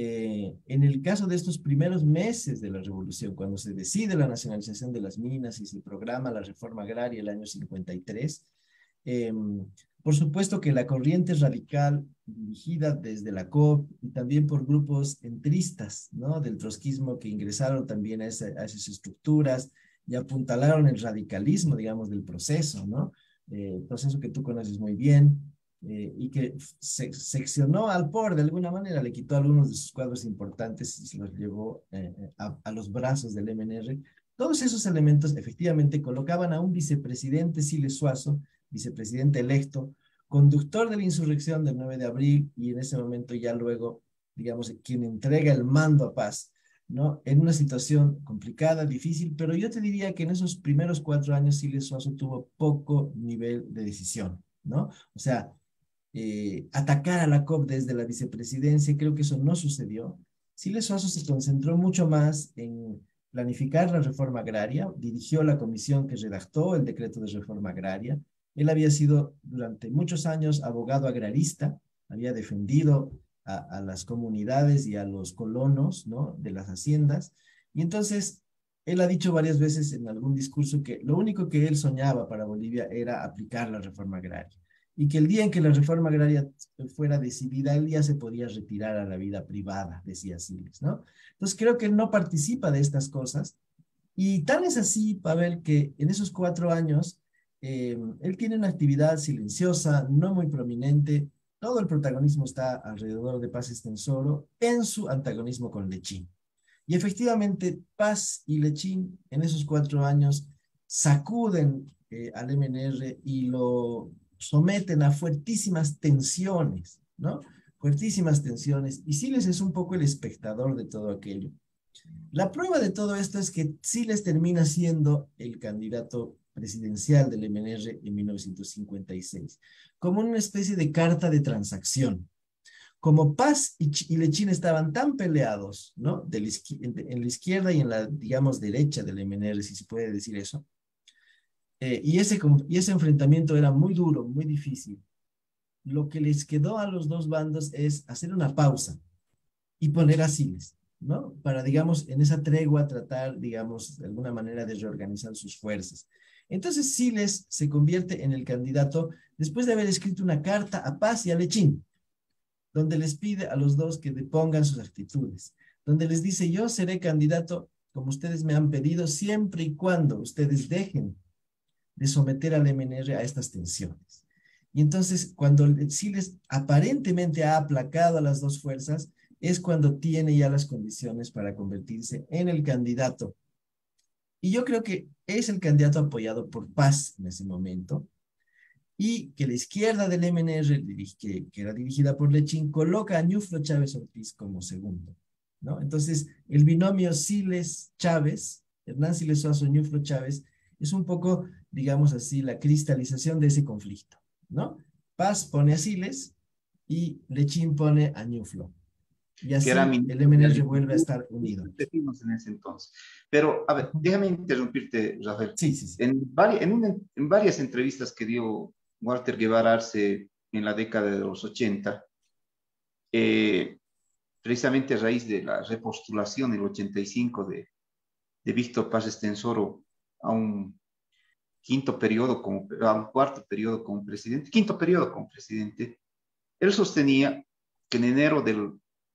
En el caso de estos primeros meses de la revolución, cuando se decide la nacionalización de las minas y se programa la reforma agraria el año 53, eh, por supuesto que la corriente radical dirigida desde la COP y también por grupos entristas, ¿no? Del trotskismo que ingresaron también a esas estructuras y apuntalaron el radicalismo, digamos, del proceso, ¿no? Proceso que tú conoces muy bien y que seccionó al POR de alguna manera, le quitó algunos de sus cuadros importantes y se los llevó a los brazos del MNR. Todos esos elementos efectivamente colocaban a un vicepresidente Siles Suazo, vicepresidente electo, conductor de la insurrección del 9 de abril y en ese momento ya luego, digamos, quien entrega el mando a Paz, ¿no? En una situación complicada, difícil, pero yo te diría que en esos primeros 4 años Siles Suazo tuvo poco nivel de decisión, ¿no? O sea, atacar a la COP desde la vicepresidencia. Creo que eso no sucedió. Siles Suazo se concentró mucho más en planificar la reforma agraria, dirigió la comisión que redactó el decreto de reforma agraria. Él había sido durante muchos años abogado agrarista, había defendido a las comunidades y a los colonos, ¿no?, de las haciendas. Y entonces él ha dicho varias veces en algún discurso que lo único que él soñaba para Bolivia era aplicar la reforma agraria y que el día en que la reforma agraria fuera decidida, él ya se podía retirar a la vida privada, decía Siles, ¿no? Entonces creo que él no participa de estas cosas y tan es así, Pavel, que en esos 4 años él tiene una actividad silenciosa, no muy prominente, todo el protagonismo está alrededor de Paz Estensoro en su antagonismo con Lechín. Y efectivamente, Paz y Lechín en esos 4 años sacuden al MNR y lo someten a fuertísimas tensiones, ¿no? Fuertísimas tensiones. Y Siles es un poco el espectador de todo aquello. La prueba de todo esto es que Siles termina siendo el candidato presidencial del MNR en 1956, como una especie de carta de transacción. Como Paz y Lechín estaban tan peleados, ¿no? En la izquierda y en la, digamos, derecha del MNR, si se puede decir eso, y ese enfrentamiento era muy duro, muy difícil. Lo que les quedó a los dos bandos es hacer una pausa y poner asiles, ¿no? Para, digamos, en esa tregua tratar, digamos, de alguna manera de reorganizar sus fuerzas. Entonces Siles se convierte en el candidato después de haber escrito una carta a Paz y a Lechín, donde les pide a los dos que depongan sus actitudes, donde les dice, yo seré candidato como ustedes me han pedido, siempre y cuando ustedes dejen de someter al MNR a estas tensiones. Y entonces, cuando Siles aparentemente ha aplacado a las dos fuerzas, es cuando tiene ya las condiciones para convertirse en el candidato. Y yo creo que es el candidato apoyado por Paz en ese momento, y que la izquierda del MNR, que era dirigida por Lechín, coloca a Ñuflo Chávez Ortiz como segundo, ¿no? Entonces, el binomio Siles-Chávez, Hernán Siles Suazo, Ñuflo Chávez, es un poco, digamos así, la cristalización de ese conflicto, ¿no? Paz pone a Siles y Lechín pone a Ñuflo. Y que era así el ministro de MNR vuelve a Agricultura, estar unido. en ese entonces. Pero, a ver, déjame interrumpirte, Rafael. Sí, sí, sí. En varias entrevistas que dio Walter Guevara Arce en la década de los 80, eh, precisamente a raíz de la repostulación en el 85 de Víctor Paz Estensoro a un a un cuarto periodo como presidente, quinto periodo como presidente, él sostenía que en enero del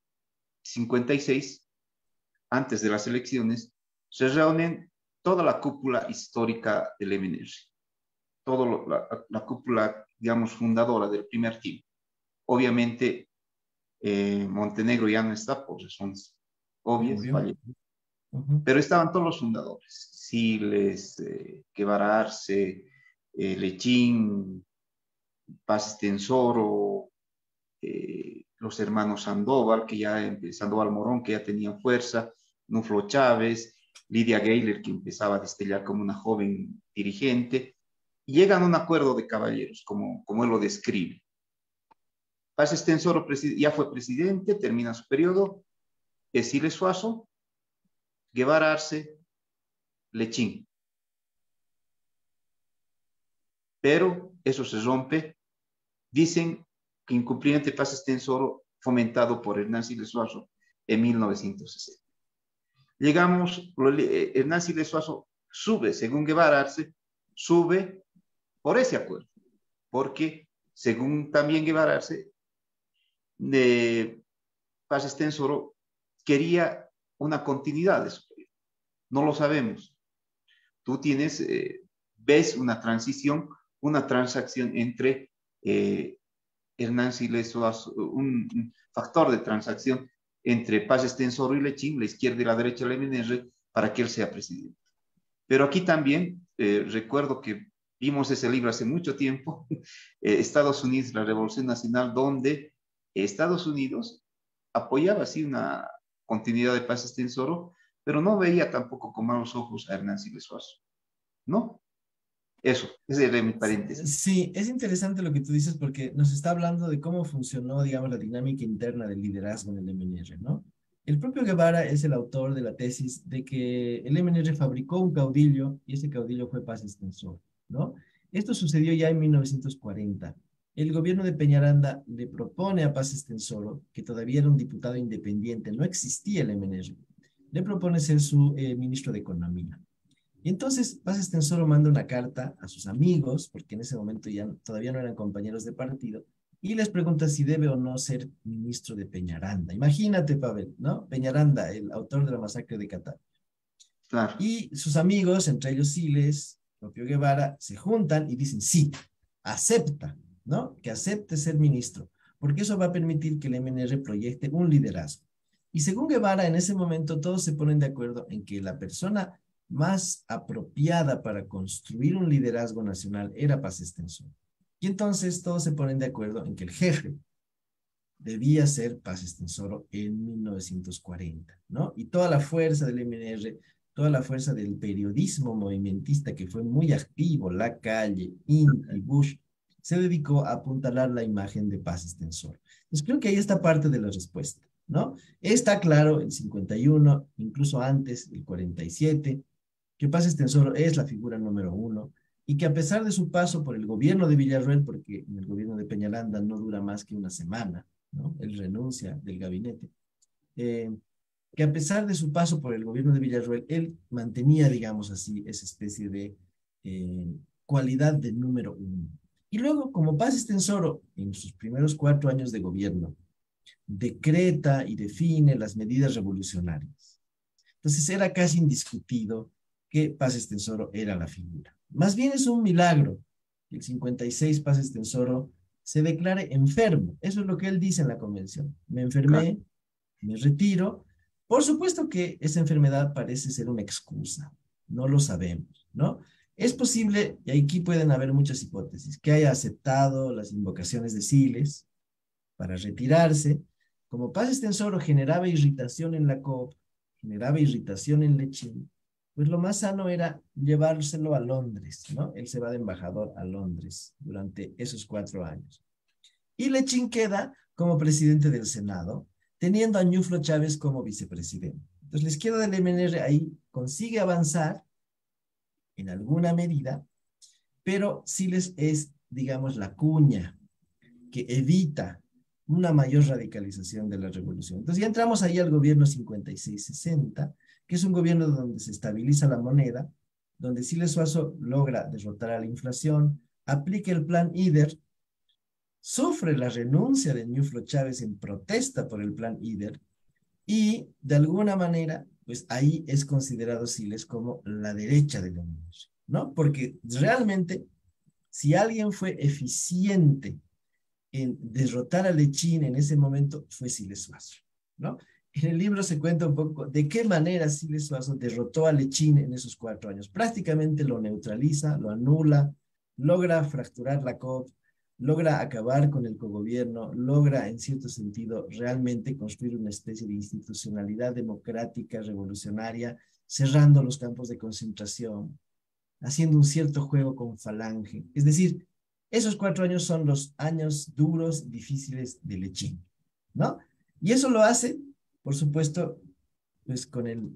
56, antes de las elecciones, se reúnen toda la cúpula histórica del MNR, toda la cúpula, digamos, fundadora del primer team. Obviamente, Montenegro ya no está por razones Ya obvias, murió. Uh-huh. pero estaban todos los fundadores, Siles, Guevara Arce, Lechín, Paz Tensoro, los hermanos Sandoval, Sandoval Morón, que ya tenían fuerza, Nuflo Chávez, Lidia Gayler, que empezaba a destellar como una joven dirigente, y llegan a un acuerdo de caballeros, como él lo describe. Paz Estensoro ya fue presidente, termina su periodo, es Siles Suazo, Guevara Arce, Lechín. Pero eso se rompe. Dicen que incumplimiento de Paz Estensoro fomentado por Hernán Siles Suazo en 1960. Llegamos, Hernán Siles Suazo sube, según Guevara Arce, sube por ese acuerdo, porque según también Guevara Arce, de Paz Estensoro quería una continuidad de su periodo. No lo sabemos. Tú ves una transición, una transacción entre Hernán Siles Suazo, un factor de transacción entre Paz Estensoro y Lechín, la izquierda y la derecha del MNR, para que él sea presidente. Pero aquí también recuerdo que vimos ese libro hace mucho tiempo, Estados Unidos, la Revolución Nacional, donde Estados Unidos apoyaba así una continuidad de Paz Estensoro, pero no veía tampoco con malos ojos a Hernán Siles Suazo. No. Eso, ese era mi paréntesis. Sí, es interesante lo que tú dices porque nos está hablando de cómo funcionó, digamos, la dinámica interna del liderazgo en el MNR, ¿no? El propio Guevara es el autor de la tesis de que el MNR fabricó un caudillo y ese caudillo fue Paz Extensor, ¿no? Esto sucedió ya en 1940. El gobierno de Peñaranda le propone a Paz Extensoro, que todavía era un diputado independiente, no existía el MNR, le propone ser su ministro de Economía. Y entonces Paz Extensoro manda una carta a sus amigos, porque en ese momento ya todavía no eran compañeros de partido, y les pregunta si debe o no ser ministro de Peñaranda. Imagínate, Pavel, ¿no? Peñaranda, el autor de la masacre de Qatar. Claro, Y sus amigos, entre ellos Siles, propio Guevara, se juntan y dicen, sí, acepta, ¿no? Que acepte ser ministro, porque eso va a permitir que el MNR proyecte un liderazgo. Y según Guevara, en ese momento todos se ponen de acuerdo en que la persona más apropiada para construir un liderazgo nacional era Paz Extensor. Y entonces todos se ponen de acuerdo en que el jefe debía ser Paz Extensoro en 1940, ¿no? Y toda la fuerza del MNR, toda la fuerza del periodismo movimentista que fue muy activo, La Calle, Inti, Bush, se dedicó a apuntalar la imagen de Paz Extensor. Entonces creo que ahí está parte de la respuesta, ¿no? Está claro el 51, incluso antes, el 47, que Paz Extensoro es la figura número uno y que a pesar de su paso por el gobierno de Villarroel, porque en el gobierno de Peñaranda no dura más que una semana, ¿no? Él renuncia del gabinete, eh, que a pesar de su paso por el gobierno de Villarroel, él mantenía, digamos así, esa especie de cualidad de número uno. Y luego, como Paz Extensoro, en sus primeros 4 años de gobierno, decreta y define las medidas revolucionarias. Entonces era casi indiscutido que Paz Extensoro era la figura. Más bien es un milagro que el 56 Paz Extensoro se declare enfermo. Eso es lo que él dice en la convención. Me claro. enfermé, me retiro. Por supuesto que esa enfermedad parece ser una excusa. No lo sabemos, ¿no? Es posible, y aquí pueden haber muchas hipótesis, que haya aceptado las invocaciones de Siles para retirarse. Como Paz Extensoro generaba irritación en la COP, generaba irritación en Lechín, pues lo más sano era llevárselo a Londres, ¿no? Él se va de embajador a Londres durante esos 4 años. Y Lechín queda como presidente del Senado, teniendo a Ñuflo Chávez como vicepresidente. Entonces la izquierda del MNR ahí consigue avanzar en alguna medida, pero sí les es, digamos, la cuña que evita una mayor radicalización de la revolución. Entonces ya entramos ahí al gobierno 56-60, que es un gobierno donde se estabiliza la moneda, donde Siles Suazo logra derrotar a la inflación, aplica el plan IDER, sufre la renuncia de Ñuflo Chávez en protesta por el plan IDER y de alguna manera, pues ahí es considerado Siles como la derecha de la Unión, ¿no? Porque realmente, si alguien fue eficiente en derrotar a Lechín en ese momento, fue Siles Suazo, ¿no? En el libro se cuenta un poco de qué manera Siles Suazo derrotó a Lechín en esos 4 años. Prácticamente lo neutraliza, lo anula, logra fracturar la COP, logra acabar con el cogobierno, logra en cierto sentido realmente construir una especie de institucionalidad democrática, revolucionaria, cerrando los campos de concentración, haciendo un cierto juego con Falange. Es decir, esos 4 años son los años duros, difíciles de Lechín, ¿no? Y eso lo hace, por supuesto, pues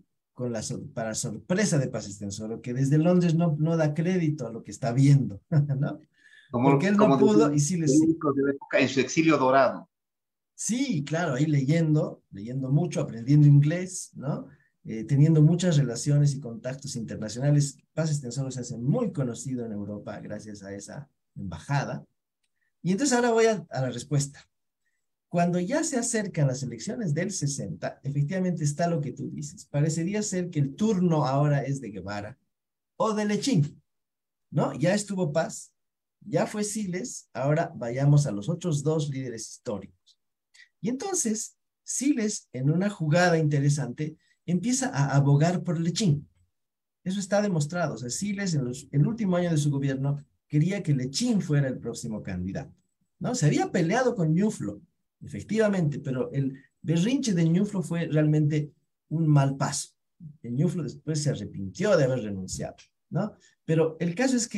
para sorpresa de Paz Extensoro, que desde Londres no da crédito a lo que está viendo, ¿no? Porque él no Como pudo y decían sí les sí. periódicos de la época, en su exilio dorado. Sí, claro, ahí leyendo mucho, aprendiendo inglés, ¿no? Teniendo muchas relaciones y contactos internacionales. Paz Extensoro se hace muy conocido en Europa gracias a esa embajada. Y entonces ahora voy a la respuesta. Cuando ya se acercan las elecciones del 60, efectivamente está lo que tú dices. Parecería ser que el turno ahora es de Guevara o de Lechín, ¿no? Ya estuvo Paz, ya fue Siles, ahora vayamos a los otros dos líderes históricos. Y entonces, Siles, en una jugada interesante, empieza a abogar por Lechín. Eso está demostrado. O sea, Siles, en el último año de su gobierno, quería que Lechín fuera el próximo candidato, ¿no? Se había peleado con Ñuflo, efectivamente, pero el berrinche de Ñuflo fue realmente un mal paso. El Ñuflo después se arrepintió de haber renunciado, ¿no? Pero el caso es que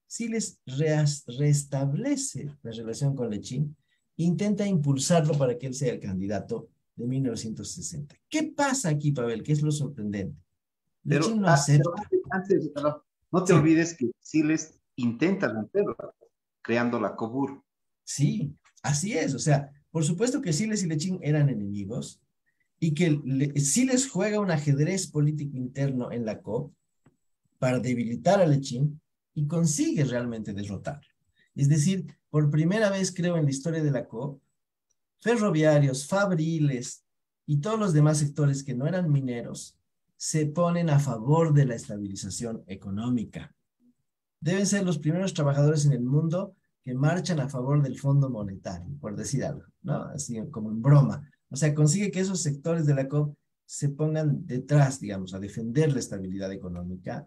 Siles restablece la relación con Lechín, intenta impulsarlo para que él sea el candidato de 1960. ¿Qué pasa aquí, Pavel? ¿Qué es lo sorprendente? Lechín no Pero acepta. antes, no te Sí, olvides que Siles intenta romperla, creando la COBUR. sí, así es. O sea, por supuesto que Siles y Lechín eran enemigos y que Siles juega un ajedrez político interno en la COP para debilitar a Lechín y consigue realmente derrotarlo. Es decir, por primera vez, creo, en la historia de la COP, ferroviarios, fabriles y todos los demás sectores que no eran mineros se ponen a favor de la estabilización económica. Deben ser los primeros trabajadores en el mundo que marchan a favor del Fondo Monetario, por decir algo, ¿no? Así como en broma. O sea, consigue que esos sectores de la COP se pongan detrás, digamos, a defender la estabilidad económica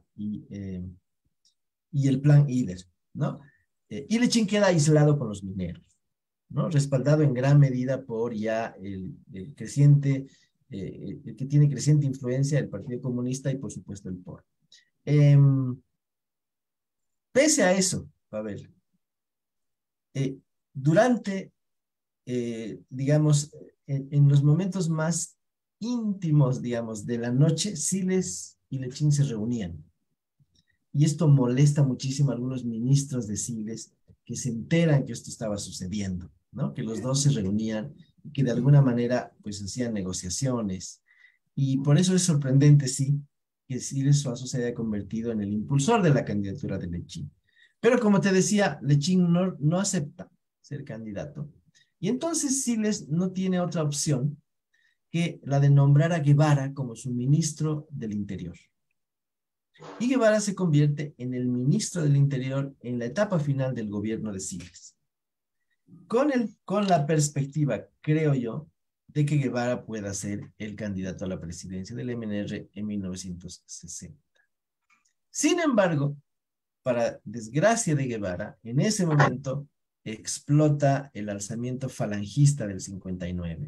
y el plan IDER, ¿no? Y Lechín queda aislado con los mineros, ¿no? Respaldado en gran medida por ya el creciente, el que tiene creciente influencia del Partido Comunista y por supuesto el POR. Eh, Pese a eso, Pavel, eh, durante, digamos, en los momentos más íntimos, digamos, de la noche, Siles y Lechín se reunían. Y esto molesta muchísimo a algunos ministros de Siles que se enteran que esto estaba sucediendo, ¿no? Que los dos se reunían y que de alguna manera pues hacían negociaciones. Y por eso es sorprendente, sí, que Siles Suazo se haya convertido en el impulsor de la candidatura de Lechín. Pero como te decía, Lechín no acepta ser candidato. Y entonces Siles no tiene otra opción que la de nombrar a Guevara como su ministro del Interior. Y Guevara se convierte en el ministro del Interior en la etapa final del gobierno de Siles, con la perspectiva, creo yo, de que Guevara pueda ser el candidato a la presidencia del MNR en 1960. Sin embargo, para desgracia de Guevara, en ese momento explota el alzamiento falangista del 59,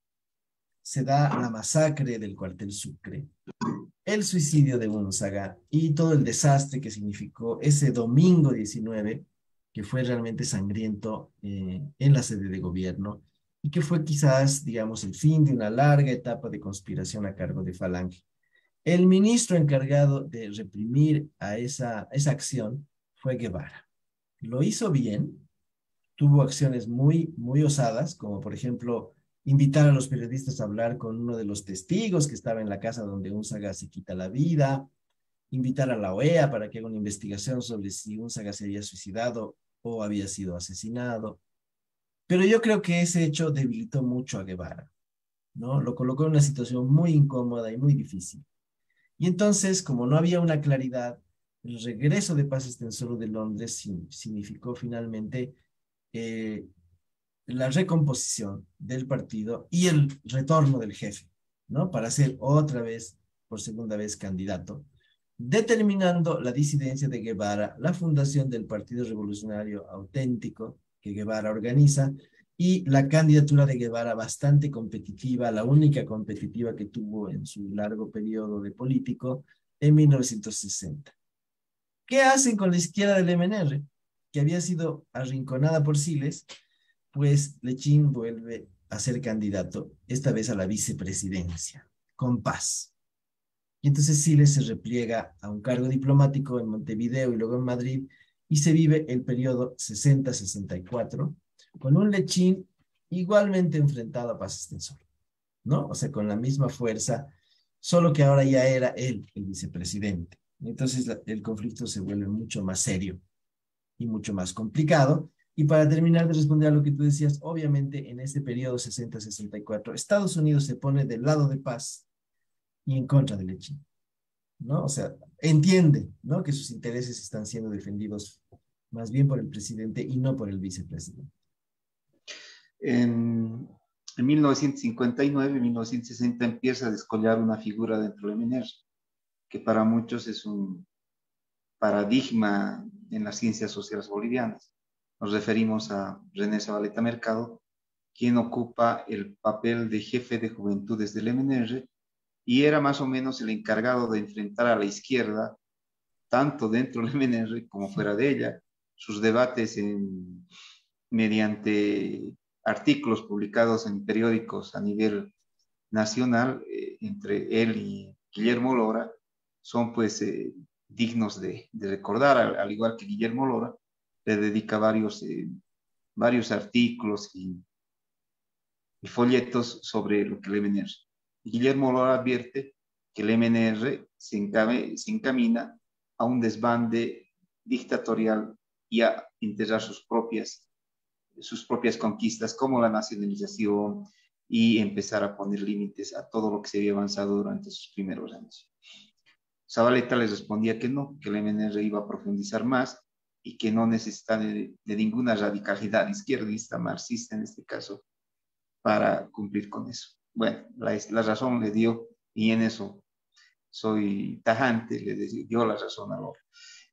se da la masacre del cuartel Sucre, el suicidio de Gonzaga y todo el desastre que significó ese domingo 19, que fue realmente sangriento en la sede de gobierno y que fue quizás, digamos, el fin de una larga etapa de conspiración a cargo de Falange. El ministro encargado de reprimir a esa acción fue Guevara. Lo hizo bien, tuvo acciones muy osadas, como por ejemplo invitar a los periodistas a hablar con uno de los testigos que estaba en la casa donde Unzaga se quita la vida, invitar a la OEA para que haga una investigación sobre si Unzaga se había suicidado o había sido asesinado. Pero yo creo que ese hecho debilitó mucho a Guevara, ¿no? Lo colocó en una situación muy incómoda y muy difícil. Y entonces, como no había una claridad, el regreso de Paz Estenssoro de Londres significó finalmente eh, la recomposición del partido y el retorno del jefe, ¿no? Para ser otra vez, por segunda vez, candidato, determinando la disidencia de Guevara, la fundación del Partido Revolucionario Auténtico que Guevara organiza y la candidatura de Guevara bastante competitiva, la única competitiva que tuvo en su largo periodo de político en 1960. ¿Qué hacen con la izquierda del MNR? Que había sido arrinconada por Siles, pues Lechín vuelve a ser candidato, esta vez a la vicepresidencia, con Paz. Y entonces Siles se repliega a un cargo diplomático en Montevideo y luego en Madrid, y se vive el periodo 60-64, con un Lechín igualmente enfrentado a Paz Estenssoro, ¿no? O sea, con la misma fuerza, solo que ahora ya era él el vicepresidente. Entonces el conflicto se vuelve mucho más serio y mucho más complicado. Y para terminar de responder a lo que tú decías, obviamente en este periodo 60-64, Estados Unidos se pone del lado de Paz y en contra de Lechín, ¿no? O sea, entiende, ¿no? Que sus intereses están siendo defendidos más bien por el presidente y no por el vicepresidente. En 1959, 1960 empieza a descollar una figura dentro de MNR, que para muchos es un paradigma en las ciencias sociales bolivianas. Nos referimos a René Zabaleta Mercado, quien ocupa el papel de jefe de juventudes del MNR y era más o menos el encargado de enfrentar a la izquierda, tanto dentro del MNR como fuera de ella, sus debates mediante artículos publicados en periódicos a nivel nacional, entre él y Guillermo Lora, son pues dignos de recordar, al igual que Guillermo Lora le dedica varios artículos y folletos sobre lo que el MNR. Guillermo Lora advierte que el MNR se encamina a un desbande dictatorial y a integrar sus propias conquistas, como la nacionalización, y empezar a poner límites a todo lo que se había avanzado durante sus primeros años. Zabaleta les respondía que no, que el MNR iba a profundizar más y que no necesita de ninguna radicalidad izquierdista, marxista en este caso, para cumplir con eso. Bueno, la razón le dio, y en eso soy tajante, le dio la razón a Lora.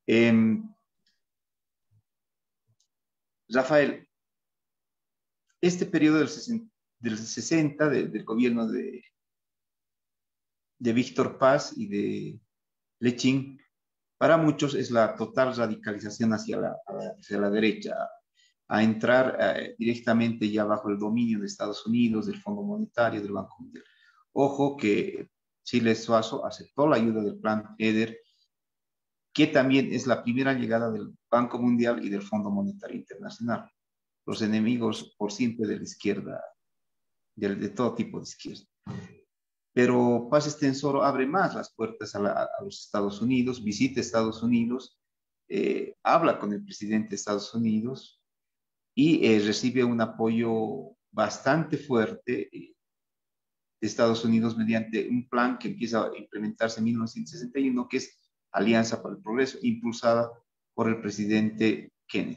Rafael, este periodo del 60 del gobierno de Víctor Paz y de Lechín, para muchos es la total radicalización hacia la derecha, a entrar directamente ya bajo el dominio de Estados Unidos, del Fondo Monetario, del Banco Mundial. Ojo que Siles Suazo aceptó la ayuda del Plan Eder, que también es la primera llegada del Banco Mundial y del Fondo Monetario Internacional, los enemigos por siempre de la izquierda, de todo tipo de izquierda. Pero Paz Estenssoro abre más las puertas a los Estados Unidos, visita Estados Unidos, habla con el presidente de Estados Unidos y recibe un apoyo bastante fuerte de Estados Unidos mediante un plan que empieza a implementarse en 1961, que es Alianza para el Progreso, impulsada por el presidente Kennedy.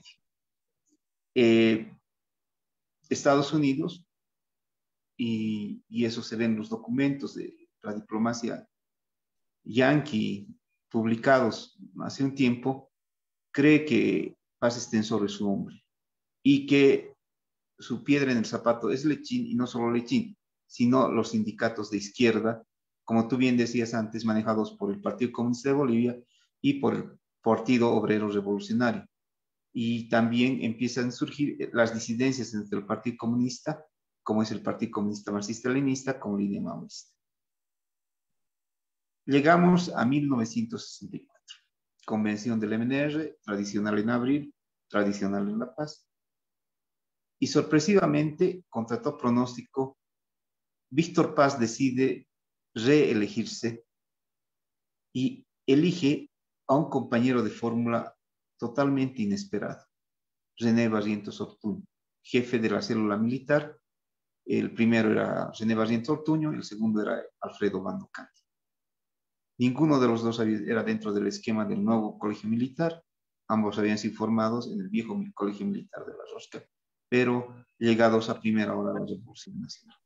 Estados Unidos, y eso se ve en los documentos de la diplomacia yanqui publicados hace un tiempo, cree que Paz Estenssoro es su hombre y que su piedra en el zapato es Lechín, y no solo Lechín, sino los sindicatos de izquierda, como tú bien decías antes, manejados por el Partido Comunista de Bolivia y por el Partido Obrero Revolucionario. Y también empiezan a surgir las disidencias entre el Partido Comunista, como es el Partido Comunista Marxista-Leninista, como línea maoísta. Llegamos a 1964, convención del MNR, tradicional en abril, tradicional en La Paz, y sorpresivamente, contra todo pronóstico, Víctor Paz decide reelegirse y elige a un compañero de fórmula totalmente inesperado, René Barrientos Ortuño, jefe de la célula militar. El primero era René Barrientos Ortuño, el segundo era Alfredo Bando Canti. Ninguno de los dos era dentro del esquema del nuevo colegio militar. Ambos habían sido formados en el viejo colegio militar de La Rosca, pero llegados a primera hora de la Revolución Nacional.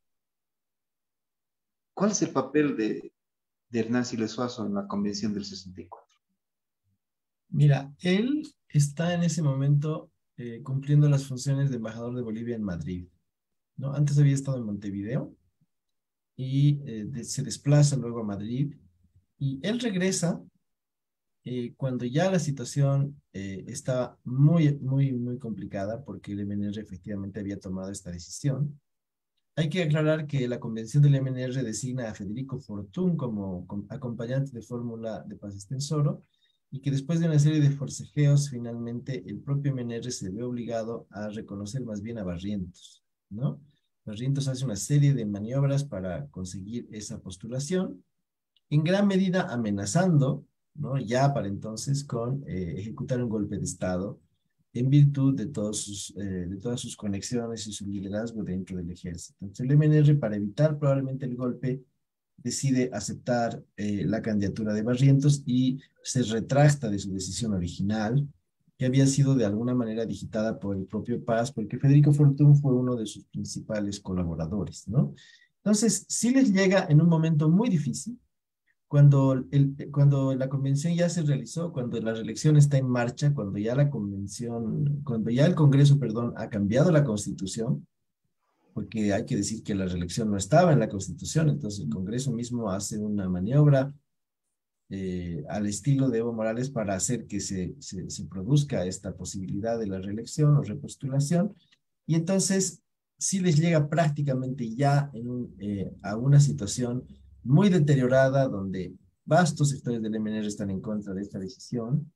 ¿Cuál es el papel de Hernán Siles Suazo en la Convención del 64? Mira, él está en ese momento cumpliendo las funciones de embajador de Bolivia en Madrid, ¿no? Antes había estado en Montevideo y se desplaza luego a Madrid y él regresa cuando ya la situación está muy, muy, muy complicada porque el MNR efectivamente había tomado esta decisión. Hay que aclarar que la convención del MNR designa a Federico Fortún como acompañante de fórmula de Paz Estenssoro y que después de una serie de forcejeos, finalmente el propio MNR se ve obligado a reconocer más bien a Barrientos, ¿no? Barrientos hace una serie de maniobras para conseguir esa postulación, en gran medida amenazando, ¿no? Ya para entonces con ejecutar un golpe de Estado en virtud de de todas sus conexiones y su liderazgo dentro del ejército. Entonces el MNR, para evitar probablemente el golpe, decide aceptar la candidatura de Barrientos y se retracta de su decisión original, que había sido de alguna manera digitada por el propio Paz, porque Federico Fortún fue uno de sus principales colaboradores, ¿no? Entonces, sí les llega en un momento muy difícil, cuando la convención ya se realizó, cuando la reelección está en marcha, cuando ya el Congreso, perdón, ha cambiado la Constitución, porque hay que decir que la reelección no estaba en la Constitución, entonces el Congreso mismo hace una maniobra al estilo de Evo Morales para hacer que se produzca esta posibilidad de la reelección o repostulación. Y entonces sí les llega prácticamente ya a una situación muy deteriorada donde vastos sectores del MNR están en contra de esta decisión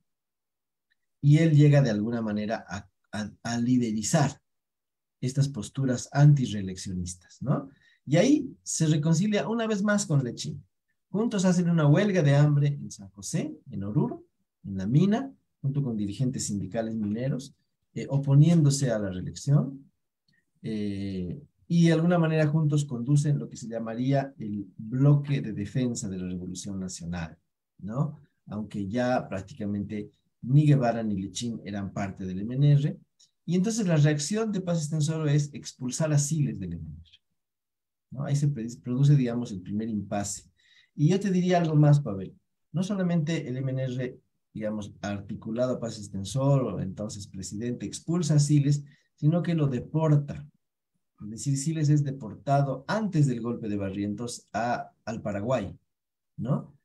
y él llega de alguna manera a liderizar estas posturas antireeleccionistas, ¿no? Y ahí se reconcilia una vez más con Lechín. Juntos hacen una huelga de hambre en San José, en Oruro, en la mina, junto con dirigentes sindicales mineros, oponiéndose a la reelección, y de alguna manera juntos conducen lo que se llamaría el bloque de defensa de la Revolución Nacional, ¿no? Aunque ya prácticamente ni Guevara ni Lechín eran parte del MNR, y entonces la reacción de Paz Estenssoro es expulsar a Siles del MNR, ¿no? Ahí se produce, digamos, el primer impasse. Y yo te diría algo más, Pavel. No solamente el MNR, digamos, articulado a Paz Estenssoro, entonces presidente, expulsa a Siles, sino que lo deporta. Es decir, Siles es deportado antes del golpe de Barrientos al Paraguay, ¿no?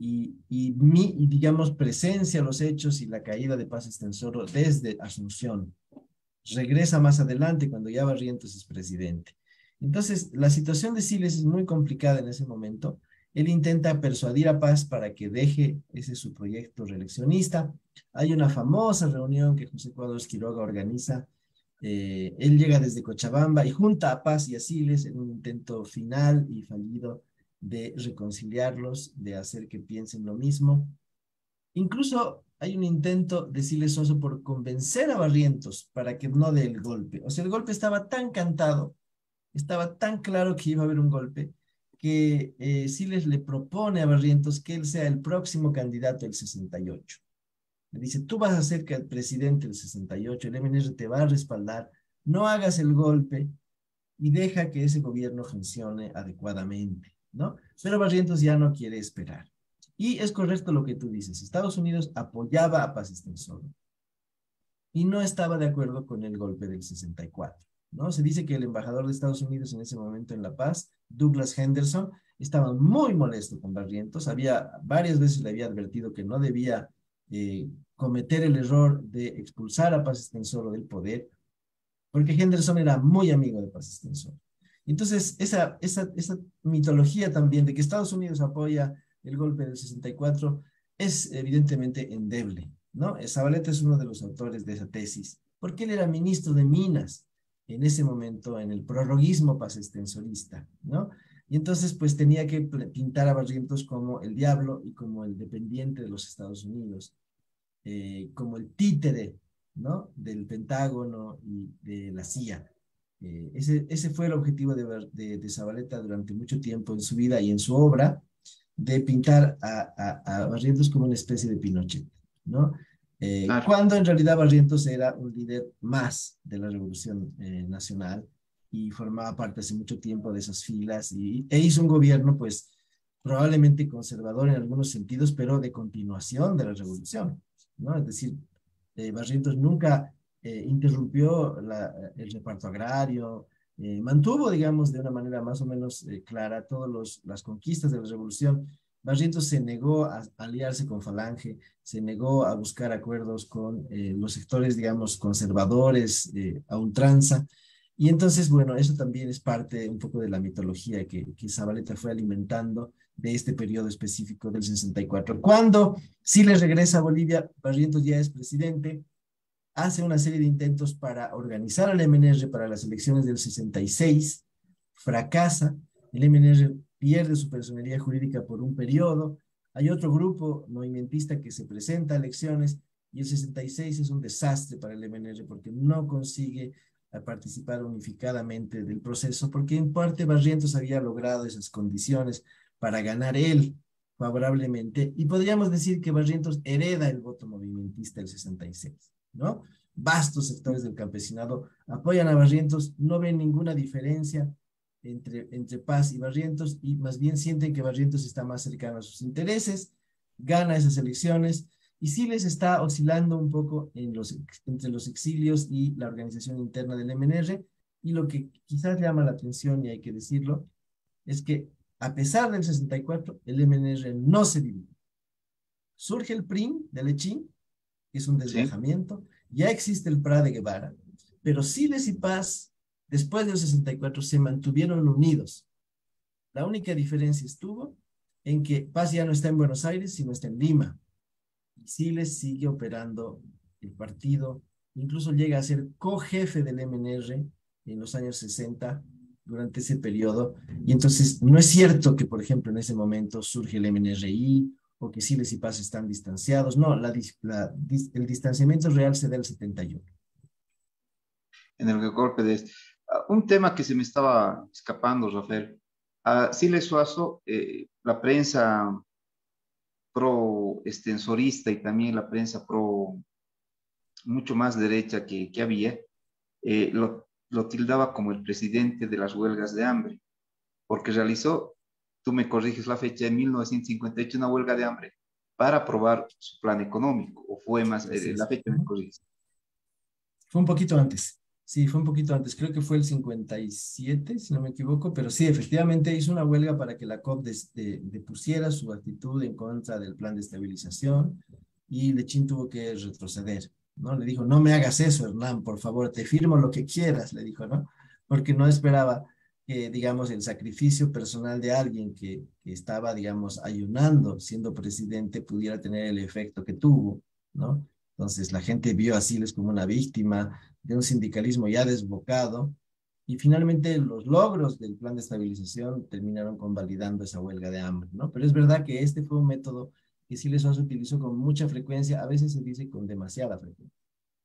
Y digamos, presencia los hechos y la caída de Paz Estenssoro desde Asunción. Regresa más adelante cuando ya Barrientos es presidente. Entonces, la situación de Siles es muy complicada en ese momento. Él intenta persuadir a Paz para que deje ese su proyecto reeleccionista. Hay una famosa reunión que José Cuadros Quiroga organiza. Él llega desde Cochabamba y junta a Paz y a Siles en un intento final y fallido de reconciliarlos, de hacer que piensen lo mismo. Incluso hay un intento de Siles Soso por convencer a Barrientos para que no dé el golpe. O sea, el golpe estaba tan cantado, estaba tan claro que iba a haber un golpe, que Siles le propone a Barrientos que él sea el próximo candidato del 68. Le dice, tú vas a ser el presidente del 68, el MNR te va a respaldar, no hagas el golpe y deja que ese gobierno funcione adecuadamente, ¿no? Pero Barrientos ya no quiere esperar. Y es correcto lo que tú dices, Estados Unidos apoyaba a Paz Estenssoro y no estaba de acuerdo con el golpe del 64, ¿no? Se dice que el embajador de Estados Unidos en ese momento en La Paz, Douglas Henderson, estaba muy molesto con Barrientos, varias veces le había advertido que no debía cometer el error de expulsar a Paz Estenssoro del poder, porque Henderson era muy amigo de Paz Estenssoro. Entonces, esa mitología también de que Estados Unidos apoya el golpe del 64 es evidentemente endeble, ¿no? Zabaleta es uno de los autores de esa tesis, porque él era ministro de Minas en ese momento, en el prorroguismo pacestensorista, ¿no? Y entonces, pues tenía que pintar a Barrientos como el diablo y como el dependiente de los Estados Unidos, como el títere, ¿no? Del Pentágono y de la CIA. Ese fue el objetivo de Zabaleta durante mucho tiempo en su vida y en su obra, de pintar a Barrientos como una especie de Pinochet, ¿no? Claro. Cuando en realidad Barrientos era un líder más de la Revolución Nacional y formaba parte hace mucho tiempo de esas filas e hizo un gobierno, pues, probablemente conservador en algunos sentidos, pero de continuación de la revolución, ¿no? Es decir, Barrientos nunca interrumpió el reparto agrario, mantuvo, digamos, de una manera más o menos clara todas las conquistas de la revolución. Barrientos se negó a aliarse con Falange, se negó a buscar acuerdos con los sectores, digamos, conservadores a ultranza. Y entonces, bueno, eso también es parte un poco de la mitología que Zabaleta fue alimentando de este periodo específico del 64. Cuando sí le regresa a Bolivia, Barrientos ya es presidente, hace una serie de intentos para organizar al MNR para las elecciones del 66, fracasa, el MNR pierde su personería jurídica por un periodo, hay otro grupo movimentista que se presenta a elecciones y el 66 es un desastre para el MNR porque no consigue participar unificadamente del proceso, porque en parte Barrientos había logrado esas condiciones para ganar él favorablemente, y podríamos decir que Barrientos hereda el voto movimentista del 66, ¿no? Vastos sectores del campesinado apoyan a Barrientos, no ven ninguna diferencia entre Paz y Barrientos, y más bien sienten que Barrientos está más cercano a sus intereses, gana esas elecciones, y sí les está oscilando un poco entre los exilios y la organización interna del MNR, y lo que quizás llama la atención, y hay que decirlo, es que a pesar del 64, el MNR no se divide. Surge el PRIN de Lechín, que es un sí, desgajamiento, ya existe el PRA de Guevara, pero Siles y Paz, después del 64, se mantuvieron unidos. La única diferencia estuvo en que Paz ya no está en Buenos Aires, sino está en Lima. Y Siles sigue operando el partido, incluso llega a ser co-jefe del MNR en los años 60, durante ese periodo. Y entonces no es cierto que, por ejemplo, en ese momento surge el MNRI o que Siles y Paz están distanciados. No, el distanciamiento real se da el 71. en el golpe de este. Un tema que se me estaba escapando, Rafael. Siles Suazo, la prensa pro extensorista y también la prensa pro mucho más derecha que había, lo tildaba como el presidente de las huelgas de hambre, porque realizó, tú me corriges la fecha, en 1958 una huelga de hambre para aprobar su plan económico, o fue más, Así la es. fecha me corriges. Fue un poquito antes. Sí, fue un poquito antes. Creo que fue el 57, si no me equivoco, pero sí, efectivamente hizo una huelga para que la COP depusiera su actitud en contra del plan de estabilización y Lechín tuvo que retroceder, ¿no? Le dijo, no me hagas eso, Hernán, por favor, te firmo lo que quieras, le dijo, ¿no? Porque no esperaba que, digamos, el sacrificio personal de alguien que estaba, digamos, ayunando, siendo presidente, pudiera tener el efecto que tuvo, ¿no? Entonces la gente vio a Siles como una víctima de un sindicalismo ya desbocado y finalmente los logros del plan de estabilización terminaron convalidando esa huelga de hambre, ¿no? Pero es verdad que este fue un método que Siles Sosa utilizó con mucha frecuencia, a veces se dice con demasiada frecuencia.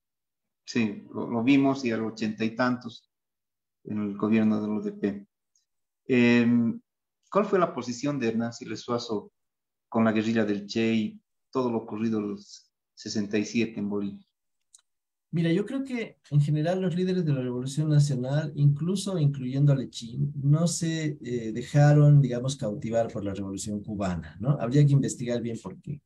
Sí, lo vimos y a los ochenta y tantos en el gobierno del UDP. Eh, ¿Cuál fue la posición de Hernán Siles Suazo con la guerrilla del Che y todo lo ocurrido en los 67 en Bolivia? Mira, yo creo que en general los líderes de la Revolución Nacional, incluso incluyendo a Lechín, no se dejaron, digamos, cautivar por la Revolución Cubana, ¿no? Habría que investigar bien por qué.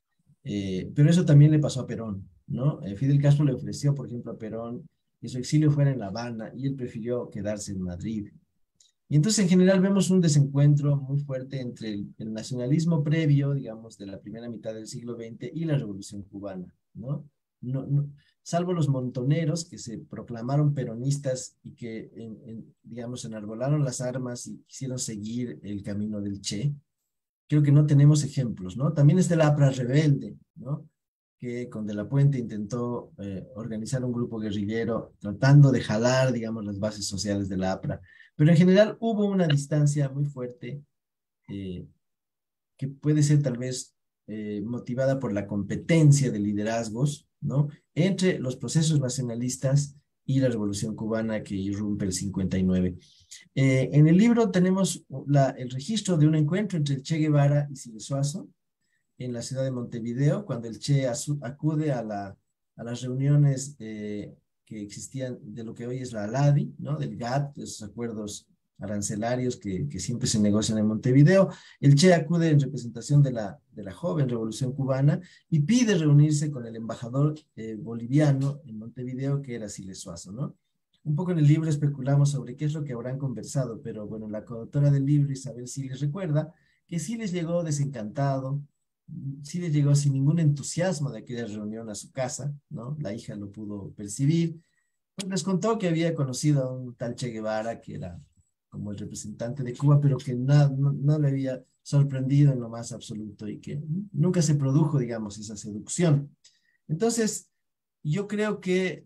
Pero eso también le pasó a Perón, ¿no? Fidel Castro le ofreció, por ejemplo, a Perón que su exilio fuera en La Habana y él prefirió quedarse en Madrid. Y entonces en general vemos un desencuentro muy fuerte entre el nacionalismo previo, digamos, de la primera mitad del siglo XX y la Revolución Cubana, ¿no? No, no, salvo los montoneros que se proclamaron peronistas y que, digamos, enarbolaron las armas y quisieron seguir el camino del Che, creo que no tenemos ejemplos, ¿no? También está el APRA rebelde, ¿no? Que con De la Puente intentó organizar un grupo guerrillero tratando de jalar, digamos, las bases sociales de la APRA. Pero en general hubo una distancia muy fuerte eh, que puede ser tal vez motivada por la competencia de liderazgos, ¿no? Entre los procesos nacionalistas y la Revolución Cubana que irrumpe el 59. En el libro tenemos el registro de un encuentro entre el Che Guevara y Siles Suazo en la ciudad de Montevideo, cuando el Che acude a las reuniones que existían de lo que hoy es la ALADI, ¿no? Del GATT, de esos acuerdos arancelarios que siempre se negocian en Montevideo. El Che acude en representación de la joven revolución cubana y pide reunirse con el embajador boliviano en Montevideo, que era Siles Suazo, ¿no? Un poco en el libro especulamos sobre qué es lo que habrán conversado, pero bueno, la coautora del libro, Isabel Siles, recuerda que Siles llegó desencantado, Siles llegó sin ningún entusiasmo de aquella reunión a su casa, ¿no? La hija lo pudo percibir. Pues les contó que había conocido a un tal Che Guevara, que era como el representante de Cuba, pero que no le había sorprendido en lo más absoluto y que nunca se produjo, digamos, esa seducción. Entonces, yo creo que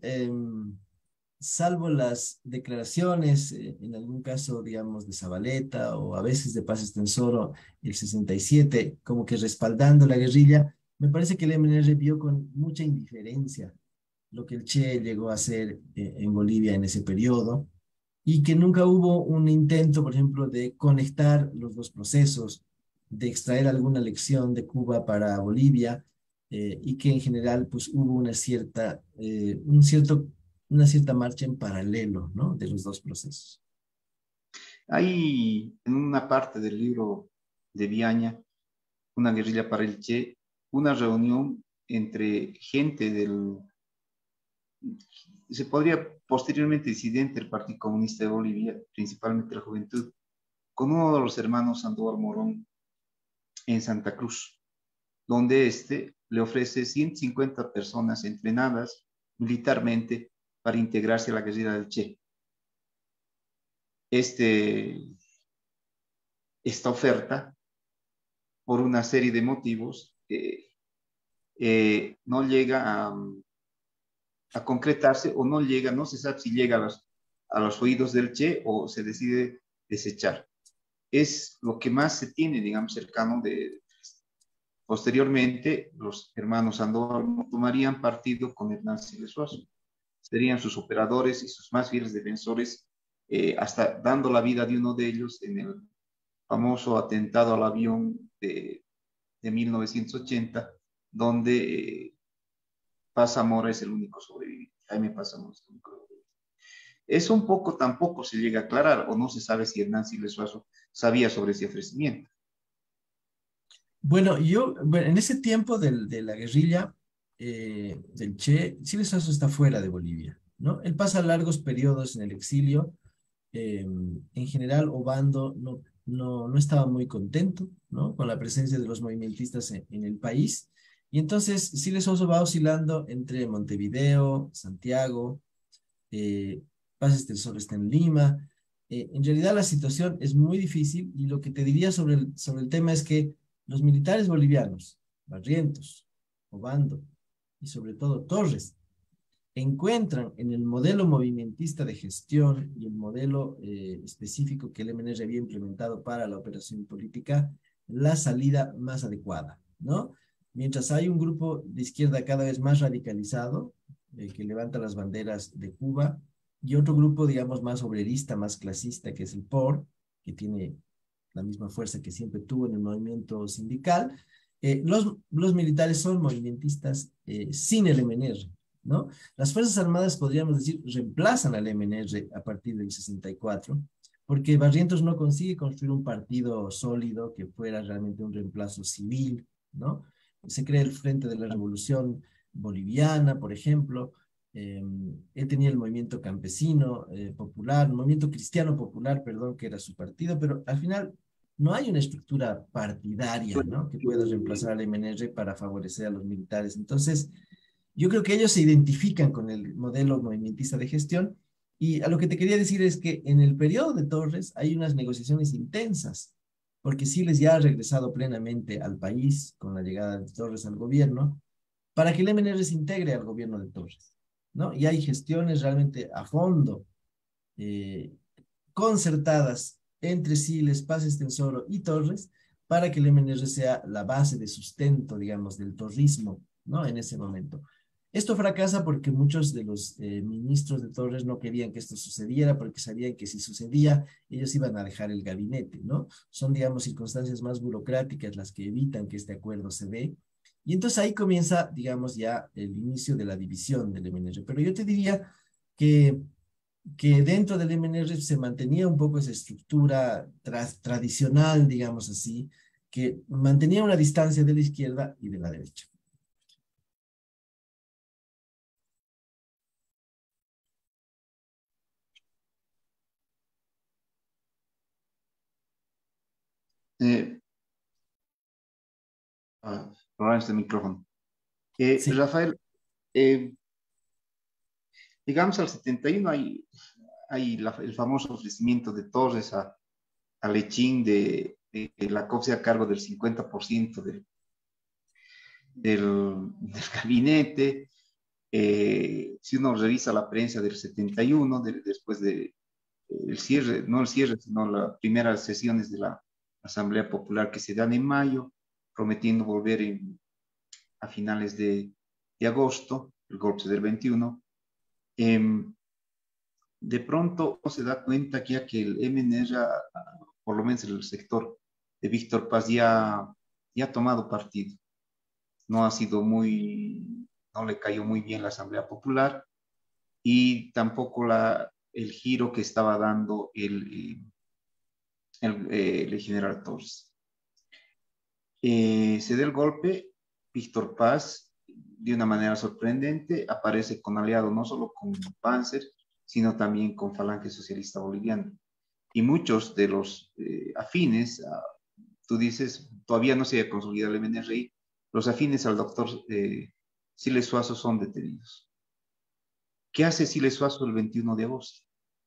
salvo las declaraciones, en algún caso, digamos, de Zabaleta o a veces de Paz Extensoro, el 67, como que respaldando la guerrilla, me parece que el MNR vio con mucha indiferencia lo que el Che llegó a hacer en Bolivia en ese periodo y que nunca hubo un intento, por ejemplo, de conectar los dos procesos, de extraer alguna lección de Cuba para Bolivia y que en general pues hubo una cierta marcha en paralelo, ¿no? De los dos procesos. Hay en una parte del libro de Viaña, Una guerrilla para el Che, una reunión entre gente se podría posteriormente disidente del Partido Comunista de Bolivia, principalmente la juventud, con uno de los hermanos Sandoval Morón en Santa Cruz. donde le ofrece 150 personas entrenadas militarmente para integrarse a la guerrilla del Che. Esta oferta, por una serie de motivos, no llega a concretarse o no llega, no se sabe si llega a los oídos del Che o se decide desechar. Es lo que más se tiene, digamos, cercano de... Posteriormente, los hermanos Sandoval tomarían partido con Hernán Siles Suazo. Serían sus operadores y sus más fieles defensores, hasta dando la vida de uno de ellos en el famoso atentado al avión de 1980, donde Paz Zamora es el único sobreviviente. Jaime Paz Zamora es el único sobreviviente. Eso un poco tampoco se llega a aclarar, o no se sabe si Hernán Siles Suazo sabía sobre ese ofrecimiento. Bueno, en ese tiempo de la guerrilla del Che, Siles Suazo está fuera de Bolivia, ¿no? Él pasa largos periodos en el exilio. En general, Obando no estaba muy contento, ¿no? Con la presencia de los movimentistas en el país. Y entonces Siles Suazo va oscilando entre Montevideo, Santiago, Paz del Sol está en Lima. En realidad la situación es muy difícil y lo que te diría sobre el tema es que los militares bolivianos, Barrientos, Obando y sobre todo Torres, encuentran en el modelo movimentista de gestión y el modelo específico que el MNR había implementado para la operación política la salida más adecuada, ¿no? Mientras hay un grupo de izquierda cada vez más radicalizado, que levanta las banderas de Cuba, y otro grupo, digamos, más obrerista, más clasista, que es el POR, que tiene la misma fuerza que siempre tuvo en el movimiento sindical. Los militares son movimentistas sin el MNR, ¿no? Las Fuerzas Armadas, podríamos decir, reemplazan al MNR a partir del 64, porque Barrientos no consigue construir un partido sólido que fuera realmente un reemplazo civil, ¿no? Se crea el Frente de la Revolución Boliviana, por ejemplo. Él tenía el movimiento campesino popular, el movimiento cristiano popular, perdón, que era su partido, pero al final no hay una estructura partidaria, ¿no? Que pueda reemplazar al MNR para favorecer a los militares. Entonces, yo creo que ellos se identifican con el modelo movimentista de gestión y a lo que te quería decir es que en el periodo de Torres hay unas negociaciones intensas, porque Siles ya ha regresado plenamente al país con la llegada de Torres al gobierno, para que el MNR se integre al gobierno de Torres, ¿no? Y hay gestiones realmente a fondo, eh, concertadas entre Siles, Paz Extensoro y Torres, para que el MNR sea la base de sustento, digamos, del torrismo, ¿no? En ese momento. Esto fracasa porque muchos de los ministros de Torres no querían que esto sucediera porque sabían que si sucedía ellos iban a dejar el gabinete, ¿no? Son, digamos, circunstancias más burocráticas las que evitan que este acuerdo se dé. Y entonces ahí comienza, digamos, ya el inicio de la división del MNR. Pero yo te diría que dentro del MNR se mantenía un poco esa estructura tradicional, digamos así, que mantenía una distancia de la izquierda y de la derecha. Eh, Probar este micrófono. Sí, Rafael, llegamos al 71, hay el famoso ofrecimiento de Torres a Lechín de la COP sea a cargo del 50% del gabinete. Si uno revisa la prensa del 71, después de el cierre, no el cierre, sino las primeras sesiones de la Asamblea Popular que se dan en mayo, prometiendo volver a finales de agosto, el golpe del 21, de pronto se da cuenta que ya que el MNR, por lo menos el sector de Víctor Paz, ya ha tomado partido. No ha sido no le cayó muy bien la Asamblea Popular y tampoco el giro que estaba dando el general Torres. Se da el golpe, Víctor Paz, de una manera sorprendente, aparece con aliado no solo con Panzer, sino también con Falange Socialista Boliviana. Y muchos de los afines, tú dices, todavía no se ha consolidado el MNRI, los afines al doctor Siles Suazo son detenidos. ¿Qué hace Siles Suazo el 21 de agosto?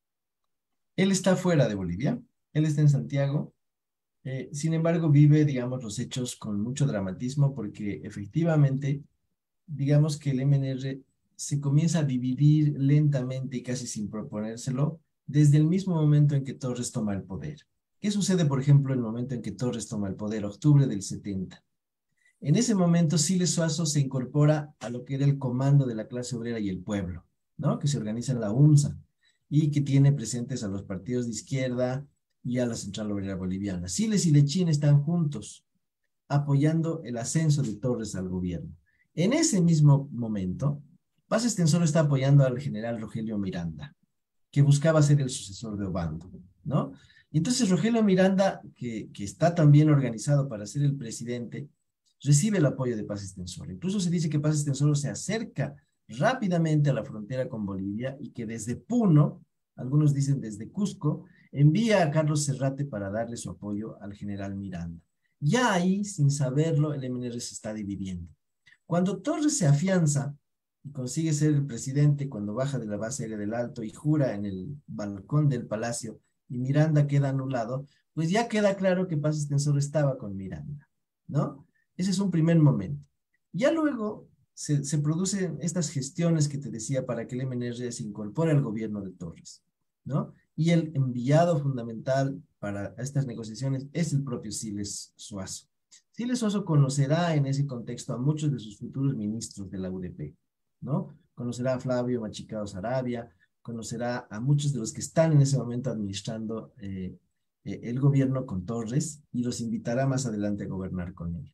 Él está fuera de Bolivia, él está en Santiago. Sin embargo, vive, digamos, los hechos con mucho dramatismo porque efectivamente, digamos que el MNR se comienza a dividir lentamente y casi sin proponérselo desde el mismo momento en que Torres toma el poder. ¿Qué sucede, por ejemplo, en el momento en que Torres toma el poder, octubre del 70? En ese momento, Siles Suazo se incorpora a lo que era el Comando de la Clase Obrera y el Pueblo, ¿no? Que se organiza en la UNSA y que tiene presentes a los partidos de izquierda y a la Central Obrera Boliviana. Siles y Lechín están juntos apoyando el ascenso de Torres al gobierno. En ese mismo momento, Paz Extensor está apoyando al general Rogelio Miranda, que buscaba ser el sucesor de Obando, ¿no? Y entonces Rogelio Miranda, que está también organizado para ser el presidente, recibe el apoyo de Paz Extensor. Incluso se dice que Paz Extensor se acerca rápidamente a la frontera con Bolivia y que desde Puno, algunos dicen desde Cusco, envía a Carlos Serrate para darle su apoyo al general Miranda. Ya ahí, sin saberlo, el MNR se está dividiendo. Cuando Torres se afianza y consigue ser el presidente, cuando baja de la base aérea del Alto y jura en el balcón del palacio y Miranda queda anulado, pues ya queda claro que Paz Extensor estaba con Miranda, ¿no? Ese es un primer momento. Ya luego se producen estas gestiones que te decía para que el MNR se incorpore al gobierno de Torres, ¿no? Y el enviado fundamental para estas negociaciones es el propio Siles Suazo. Siles Suazo conocerá en ese contexto a muchos de sus futuros ministros de la UDP, ¿no? Conocerá a Flavio Machicao Saravia, conocerá a muchos de los que están en ese momento administrando el gobierno con Torres y los invitará más adelante a gobernar con él.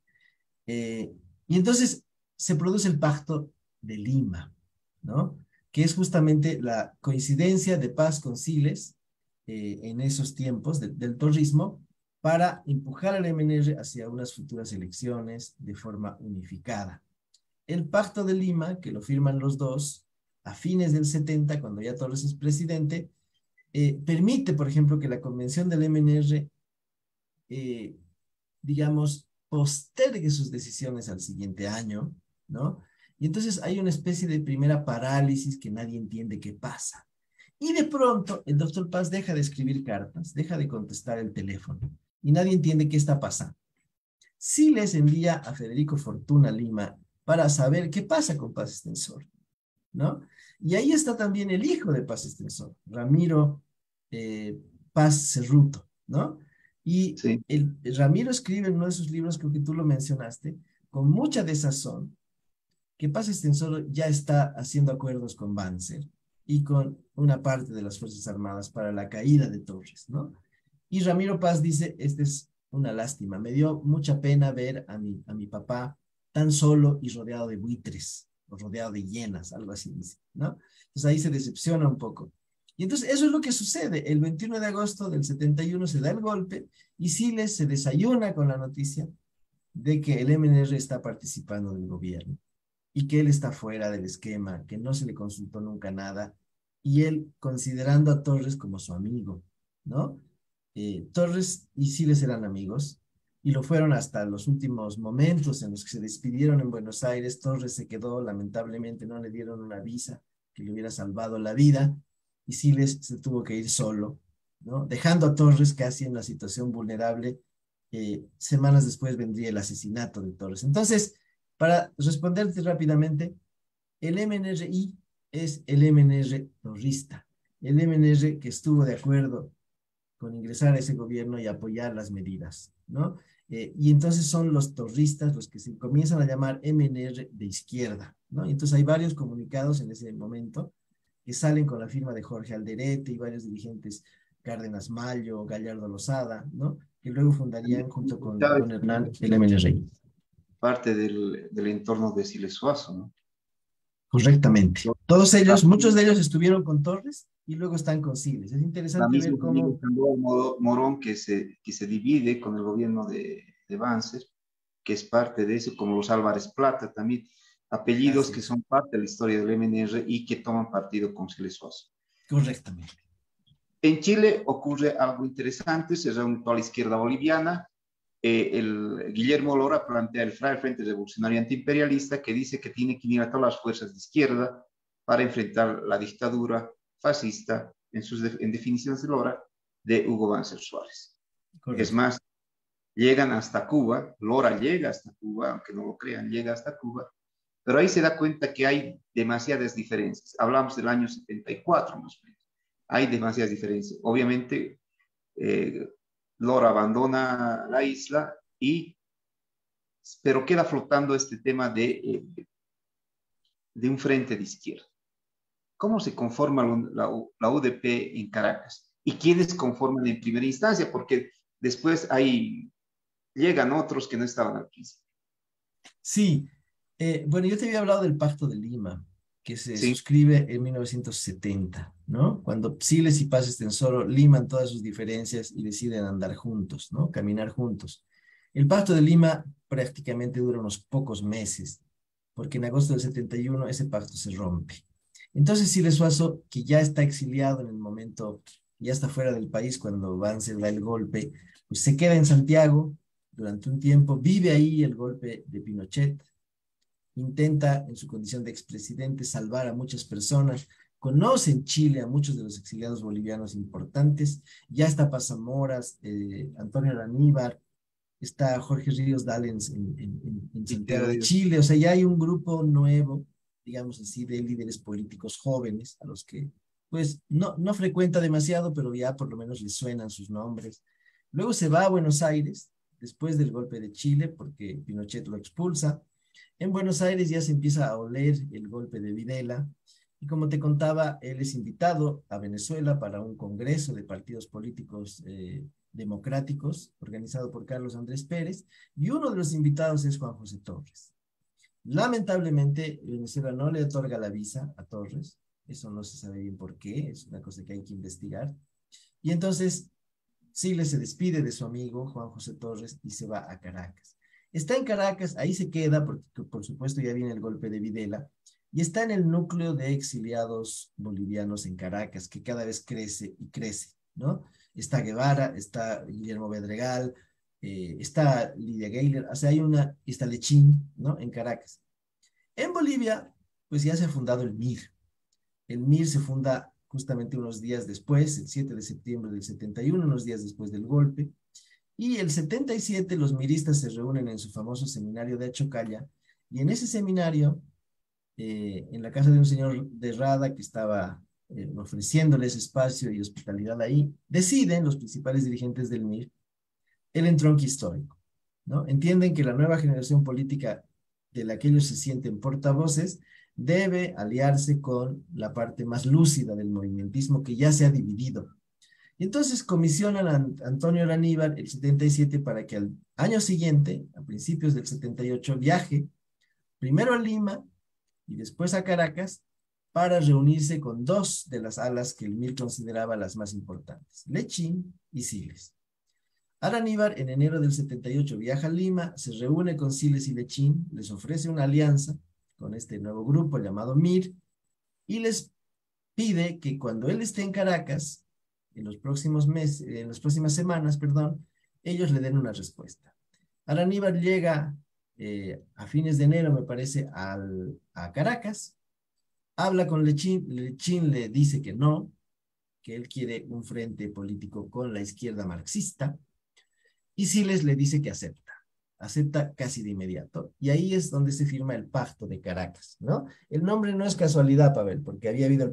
Y entonces se produce el Pacto de Lima, ¿no? Que es justamente la coincidencia de Paz con Siles en esos tiempos del torrismo para empujar al MNR hacia unas futuras elecciones de forma unificada. El Pacto de Lima, que lo firman los dos a fines del 70, cuando ya Torres es presidente, permite, por ejemplo, que la convención del MNR, digamos, postergue sus decisiones al siguiente año, ¿no? Y entonces hay una especie de primera parálisis que nadie entiende qué pasa. Y de pronto el doctor Paz deja de escribir cartas, deja de contestar el teléfono y nadie entiende qué está pasando. Sí les envía a Federico Fortuna Lima para saber qué pasa con Paz Extensor, ¿no? Y ahí está también el hijo de Paz Extensor, Ramiro Paz Cerruto, ¿no? Y Sí. Ramiro escribe en uno de sus libros, creo que tú lo mencionaste, con mucha desazón, que Paz Extensor ya está haciendo acuerdos con Banzer y con una parte de las Fuerzas Armadas para la caída de Torres, ¿no? Y Ramiro Paz dice, esta es una lástima, me dio mucha pena ver a mi papá tan solo y rodeado de buitres, o rodeado de hienas, algo así dice, ¿no? Entonces ahí se decepciona un poco. Y entonces eso es lo que sucede. El 21 de agosto del 71 se da el golpe y Siles se desayuna con la noticia de que el MNR está participando del gobierno y que él está fuera del esquema, que no se le consultó nunca nada, y él considerando a Torres como su amigo, ¿no? Torres y Siles eran amigos, y lo fueron hasta los últimos momentos en los que se despidieron en Buenos Aires. Torres se quedó, lamentablemente no le dieron una visa que le hubiera salvado la vida, y Siles se tuvo que ir solo, ¿no? Dejando a Torres casi en una situación vulnerable. Semanas después vendría el asesinato de Torres. Entonces, para responderte rápidamente, el MNRI es el MNR torrista, el MNR que estuvo de acuerdo con ingresar a ese gobierno y apoyar las medidas, ¿no? Y entonces son los torristas los que se comienzan a llamar MNR de izquierda, ¿no? Y entonces hay varios comunicados en ese momento que salen con la firma de Jorge Alderete y varios dirigentes, Cárdenas Mayo, Gallardo Lozada, ¿no? Que luego fundarían junto con Hernán el MNRI. Parte del entorno de Siles Suazo, ¿no? Correctamente. Todos La, ellos, muchos de ellos estuvieron con Torres y luego están con Siles. Es la interesante ver misma familia cómo... Sandoval Morón que se divide con el gobierno de Banzer, que es parte de eso, como los Álvarez Plata también, apellidos Así que es, son parte de la historia del MNR y que toman partido con Siles Suazo. correctamente. En Chile ocurre algo interesante, se reúne toda la izquierda boliviana, Guillermo Lora plantea el Frente Revolucionario Antiimperialista, que dice que tiene que unir a todas las fuerzas de izquierda para enfrentar la dictadura fascista, en definiciones de Lora, de Hugo Banzer Suárez. Es Correcto. más, llegan hasta Cuba, Lora llega hasta Cuba, aunque no lo crean, llega hasta Cuba, pero ahí se da cuenta que hay demasiadas diferencias. Hablamos del año 74 más o menos. Hay demasiadas diferencias. Obviamente, Lora abandona la isla, pero queda flotando este tema de un frente de izquierda. ¿Cómo se conforma la UDP en Caracas? ¿Y quiénes conforman en primera instancia? Porque después llegan otros que no estaban al principio. Sí, bueno, yo te había hablado del Pacto de Lima, que se Sí, suscribe en 1970, ¿no? Cuando Siles y Paz Estenssoro liman todas sus diferencias y deciden andar juntos, ¿no? Caminar juntos. El Pacto de Lima prácticamente dura unos pocos meses, porque en agosto del 71 ese pacto se rompe. Entonces Siles Suazo, que ya está exiliado en el momento, ya está fuera del país cuando Banzer da el golpe, pues se queda en Santiago durante un tiempo, vive ahí el golpe de Pinochet, intenta en su condición de expresidente salvar a muchas personas, conoce en Chile a muchos de los exiliados bolivianos importantes, ya está Paz Zamoras, Antonio Araníbar, está Jorge Ríos Dallens en Santiago de Chile, o sea, ya hay un grupo nuevo, digamos así, de líderes políticos jóvenes a los que pues no frecuenta demasiado, pero ya por lo menos les suenan sus nombres. Luego se va a Buenos Aires, después del golpe de Chile, porque Pinochet lo expulsa. En Buenos Aires ya se empieza a oler el golpe de Videla, y como te contaba, él es invitado a Venezuela para un congreso de partidos políticos democráticos organizado por Carlos Andrés Pérez, y uno de los invitados es Juan José Torres. Lamentablemente, Venezuela no le otorga la visa a Torres, eso no se sabe bien por qué, es una cosa que hay que investigar, y entonces Siles se despide de su amigo Juan José Torres y se va a Caracas. Está en Caracas, ahí se queda, porque por supuesto ya viene el golpe de Videla, y está en el núcleo de exiliados bolivianos en Caracas, que cada vez crece y crece, ¿no? Está Guevara, está Guillermo Bedregal, está Lidia Gayler, o sea, está Lechín, ¿no? En Caracas. En Bolivia, pues ya se ha fundado el MIR. El MIR se funda justamente unos días después, el 7 de septiembre del 71, unos días después del golpe, y el 77 los miristas se reúnen en su famoso seminario de Achocalla, y en ese seminario, en la casa de un señor de Rada que estaba ofreciéndoles espacio y hospitalidad ahí, deciden los principales dirigentes del MIR el entronque histórico, ¿no? Entienden que la nueva generación política de la que ellos se sienten portavoces debe aliarse con la parte más lúcida del movimentismo que ya se ha dividido. Y entonces comisionan a Antonio Araníbar el 77 para que al año siguiente, a principios del 78, viaje primero a Lima y después a Caracas para reunirse con dos de las alas que el MIR consideraba las más importantes, Lechín y Siles. Araníbar en enero del 78 viaja a Lima, se reúne con Siles y Lechín, les ofrece una alianza con este nuevo grupo llamado MIR y les pide que cuando él esté en Caracas, en los próximos meses, en las próximas semanas, perdón, ellos le den una respuesta. Araníbar llega a fines de enero, me parece, a Caracas, habla con Lechín, Lechín le dice que no, que él quiere un frente político con la izquierda marxista, y Siles le dice que acepta casi de inmediato, y ahí es donde se firma el Pacto de Caracas, ¿no? El nombre no es casualidad, Pavel, porque había habido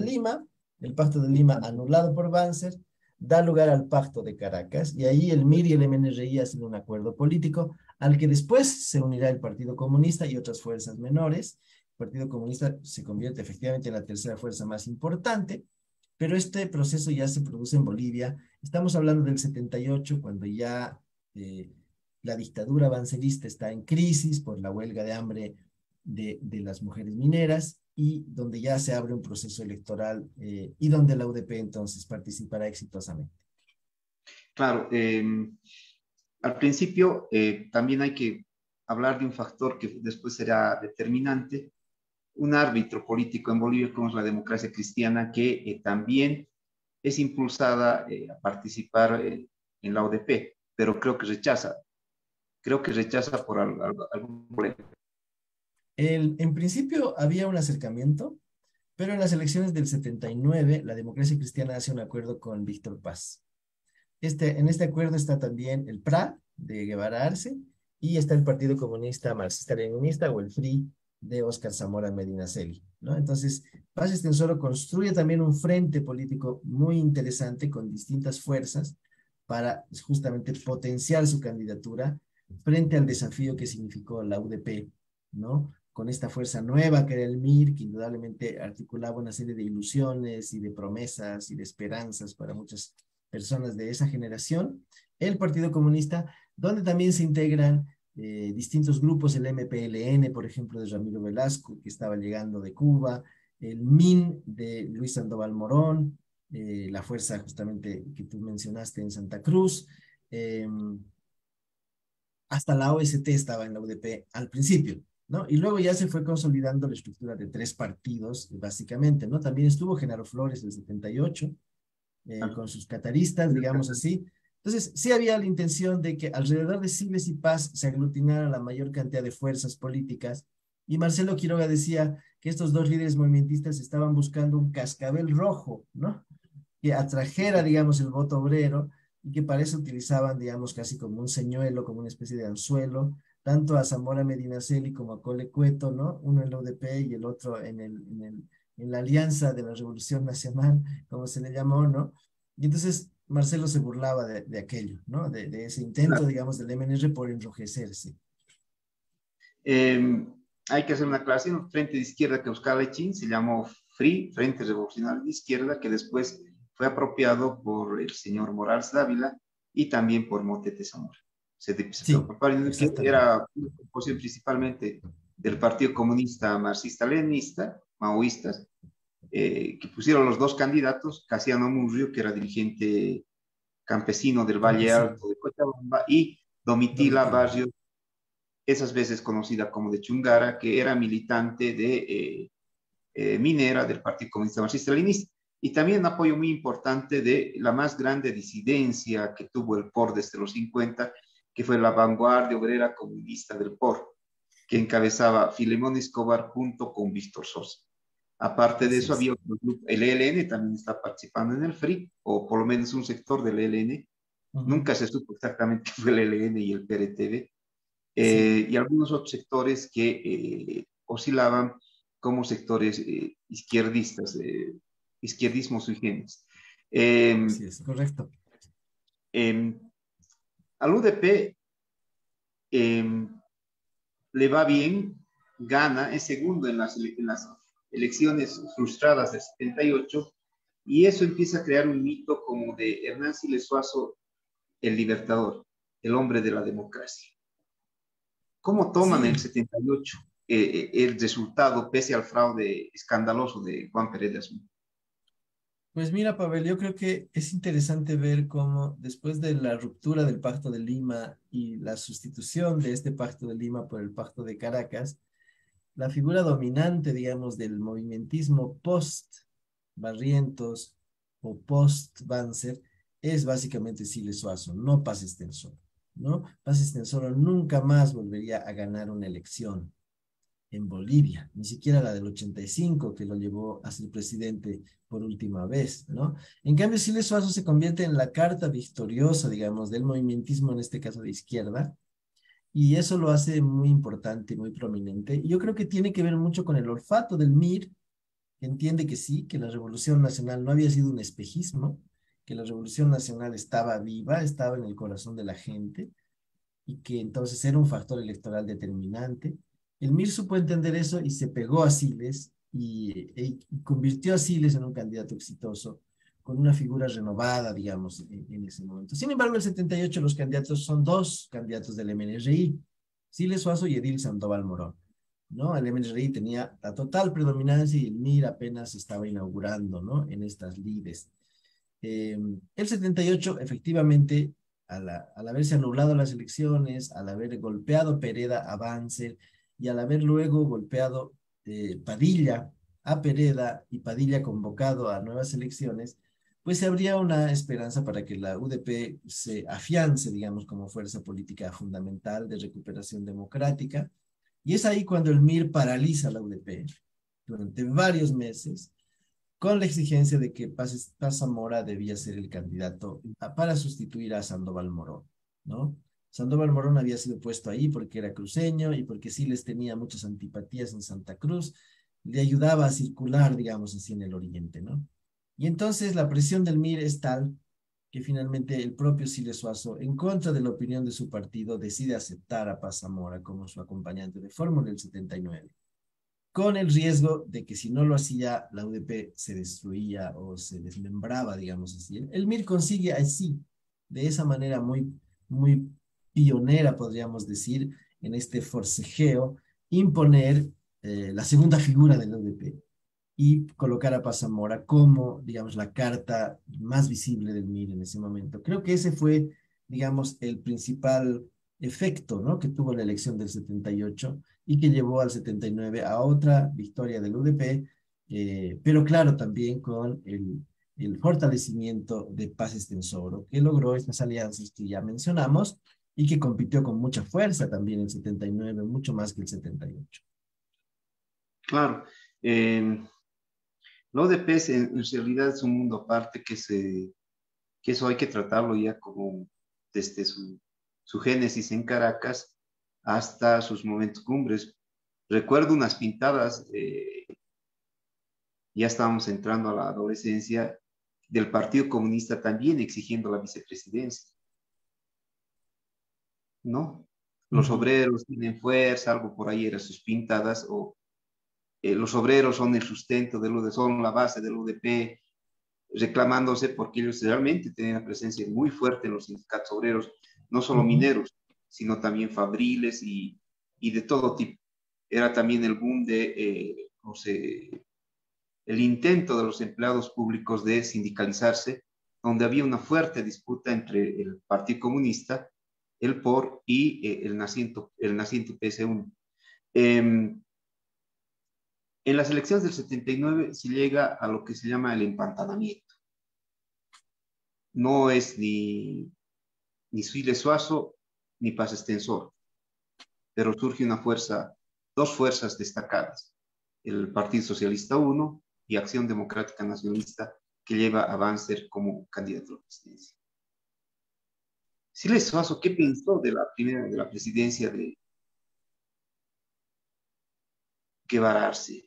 el Pacto de Lima anulado por Banzer, da lugar al Pacto de Caracas, y ahí el MIR y el MNRI hacen un acuerdo político al que después se unirá el Partido Comunista y otras fuerzas menores. El Partido Comunista se convierte efectivamente en la tercera fuerza más importante, pero este proceso ya se produce en Bolivia. Estamos hablando del 78, cuando ya eh, la dictadura bancerista está en crisis por la huelga de hambre de las mujeres mineras, y donde ya se abre un proceso electoral y donde la UDP entonces participará exitosamente. Claro, al principio también hay que hablar de un factor que después será determinante, un árbitro político en Bolivia como es la democracia cristiana, que también es impulsada a participar en la ODP, pero creo que rechaza creo que rechaza por algún problema. En principio había un acercamiento, pero en las elecciones del 79, la democracia cristiana hace un acuerdo con Víctor Paz. En este acuerdo está también el PRA de Guevara Arce y está el Partido Comunista Marxista-Leninista o el FRI de Óscar Zamora Medinaceli, ¿no? Entonces, Paz Estenssoro construye también un frente político muy interesante con distintas fuerzas para justamente potenciar su candidatura frente al desafío que significó la UDP, ¿no? Con esta fuerza nueva que era el MIR, que indudablemente articulaba una serie de ilusiones y de promesas y de esperanzas para muchas personas de esa generación, el Partido Comunista, donde también se integran distintos grupos, el MPLN, por ejemplo, de Ramiro Velasco, que estaba llegando de Cuba, el MIN de Luis Sandoval Morón, la fuerza justamente que tú mencionaste en Santa Cruz, hasta la OST estaba en la UDP al principio, ¿no? Y luego ya se fue consolidando la estructura de 3 partidos, básicamente, ¿no? También estuvo Genaro Flores del 78, con sus cataristas, digamos así. Entonces, sí había la intención de que alrededor de Siles y Paz se aglutinara la mayor cantidad de fuerzas políticas, y Marcelo Quiroga decía que estos dos líderes movimentistas estaban buscando un cascabel rojo, ¿no? Que atrajera, digamos, el voto obrero, y que para eso utilizaban, digamos, casi como un señuelo, como una especie de anzuelo, tanto a Zamora Medinaceli como a Cole Cueto, ¿no? Uno en la UDP y el otro en la Alianza de la Revolución Nacional, como se le llamó, ¿no? Y entonces Marcelo se burlaba de aquello, ¿no? De ese intento, Claro. digamos, del MNR por enrojecerse. Eh, Hay que hacer una aclaración. Frente de Izquierda que buscaba Lechín se llamó FRI, Frente Revolucionario de Izquierda, que después fue apropiado por el señor Morales Dávila y también por Motete Zamora. Se Sí, preocuparon que exactamente. era una composición principalmente del Partido Comunista Marxista-Leninista, maoístas, que pusieron los dos candidatos, Casiano Murrio, que era dirigente campesino del Valle Campesino, Alto de Cochabamba, y Domitila Domitila. Barrios, esas veces conocida como de Chungara, que era militante de minera del Partido Comunista Marxista-Leninista. Y también un apoyo muy importante de la más grande disidencia que tuvo el POR desde los 50, que fue la vanguardia obrera comunista del POR, que encabezaba Filemón Escobar junto con Víctor Sosa. Aparte de Así eso, es. había otro grupo, el ELN también está participando en el FRI, o por lo menos un sector del ELN. Ujú. Nunca se supo exactamente qué fue el ELN y el PRTV, Sí, y algunos otros sectores que oscilaban como sectores izquierdistas, izquierdismo sui generis. Eh, así es, correcto. Al UDP le va bien, gana, es segundo en las elecciones frustradas del 78, y eso empieza a crear un mito como de Hernán Siles Suazo, el libertador, el hombre de la democracia. ¿Cómo toman el Sí, 78 el resultado pese al fraude escandaloso de Juan Pérez de Azul? pues mira, Pavel, yo creo que es interesante ver cómo después de la ruptura del Pacto de Lima y la sustitución de este Pacto de Lima por el Pacto de Caracas, la figura dominante, digamos, del movimentismo post-Barrientos o post-Banzer es básicamente Siles Suazo, no Paz Estenssoro, ¿no? Paz Estenssoro nunca más volvería a ganar una elección en Bolivia, ni siquiera la del 85 que lo llevó a ser presidente por última vez, ¿no? En cambio, Siles Suazo se convierte en la carta victoriosa, digamos, del movimentismo, en este caso de izquierda, y eso lo hace muy importante, muy prominente. Y yo creo que tiene que ver mucho con el olfato del MIR, que entiende que sí, que la Revolución Nacional no había sido un espejismo, que la Revolución Nacional estaba viva, estaba en el corazón de la gente, y que entonces era un factor electoral determinante. El MIR supo entender eso y se pegó a Siles y convirtió a Siles en un candidato exitoso, con una figura renovada, digamos, en ese momento. Sin embargo, en el 78 los candidatos son dos candidatos del MNRI, Siles Suazo y Edil Sandoval Morón, ¿no? El MNRI tenía la total predominancia y el MIR apenas estaba inaugurando, ¿no? En estas lides. El 78, efectivamente, al haberse anulado las elecciones, al haber golpeado Pereda a Banzer y al haber luego golpeado Padilla a Pereda y Padilla convocado a nuevas elecciones, pues se habría una esperanza para que la UDP se afiance, digamos, como fuerza política fundamental de recuperación democrática. Y es ahí cuando el MIR paraliza la UDP durante varios meses con la exigencia de que Paz Zamora debía ser el candidato para sustituir a Sandoval Morón, ¿no? Sandoval Morón había sido puesto ahí porque era cruceño y porque sí les tenía muchas antipatías en Santa Cruz, le ayudaba a circular, digamos así, en el oriente, ¿no? Y entonces la presión del MIR es tal que finalmente el propio Siles Suazo, en contra de la opinión de su partido, decide aceptar a Paz Zamora como su acompañante de fórmula del 79, con el riesgo de que si no lo hacía, la UDP se destruía o se desmembraba, digamos así. El MIR consigue así, de esa manera muy pionera, podríamos decir, en este forcejeo, imponer la segunda figura de la UDP y colocar a Paz Zamora como, digamos, la carta más visible del MIR en ese momento. Creo que ese fue, digamos, el principal efecto, ¿no?, que tuvo la elección del 78 y que llevó al 79 a otra victoria del UDP, pero claro, también con el fortalecimiento de Paz Extensoro, que logró estas alianzas que ya mencionamos y que compitió con mucha fuerza también el 79, mucho más que el 78. Claro. Eh, lo de PES en realidad es un mundo aparte que eso hay que tratarlo ya como desde su génesis en Caracas hasta sus momentos cumbres. Recuerdo unas pintadas, ya estábamos entrando a la adolescencia, del Partido Comunista también exigiendo la vicepresidencia, ¿no? Los Ujú. obreros tienen fuerza, algo por ahí eran sus pintadas, o los obreros son el sustento del UDP, son la base del UDP, reclamándose porque ellos realmente tenían una presencia muy fuerte en los sindicatos obreros, no solo Ujú. mineros, sino también fabriles y de todo tipo. Era también el boom de, no sé, el intento de los empleados públicos de sindicalizarse, donde había una fuerte disputa entre el Partido Comunista, el POR y el naciente PS1. En las elecciones del 79 se llega a lo que se llama el empantanamiento. No es ni Suile Suazo ni Paz Extensor, pero surge dos fuerzas destacadas, el Partido Socialista 1 y Acción Democrática Nacionalista, que lleva a Banzer como candidato a la presidencia. Siles Suazo, ¿qué pensó de la presidencia de Guevara Arce?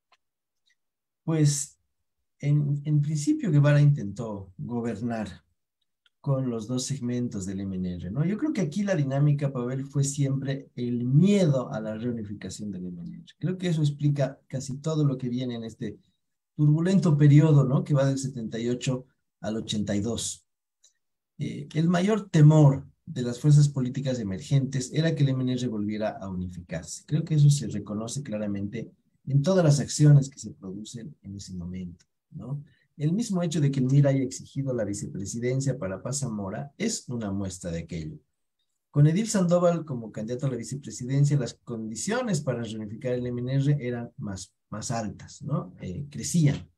Pues en principio Guevara intentó gobernar con los dos segmentos del MNR, ¿no? Yo creo que aquí la dinámica, Pavel, fue siempre el miedo a la reunificación del MNR. Creo que eso explica casi todo lo que viene en este turbulento periodo, ¿no?, que va del 78 al 82. El mayor temor de las fuerzas políticas emergentes era que el MNR volviera a unificarse. Creo que eso se reconoce claramente en todas las acciones que se producen en ese momento, ¿no? El mismo hecho de que el MIR haya exigido la vicepresidencia para Paz Zamora es una muestra de aquello. Con Edil Sandoval como candidato a la vicepresidencia, las condiciones para reunificar el MNR eran más altas, ¿no? Crecían.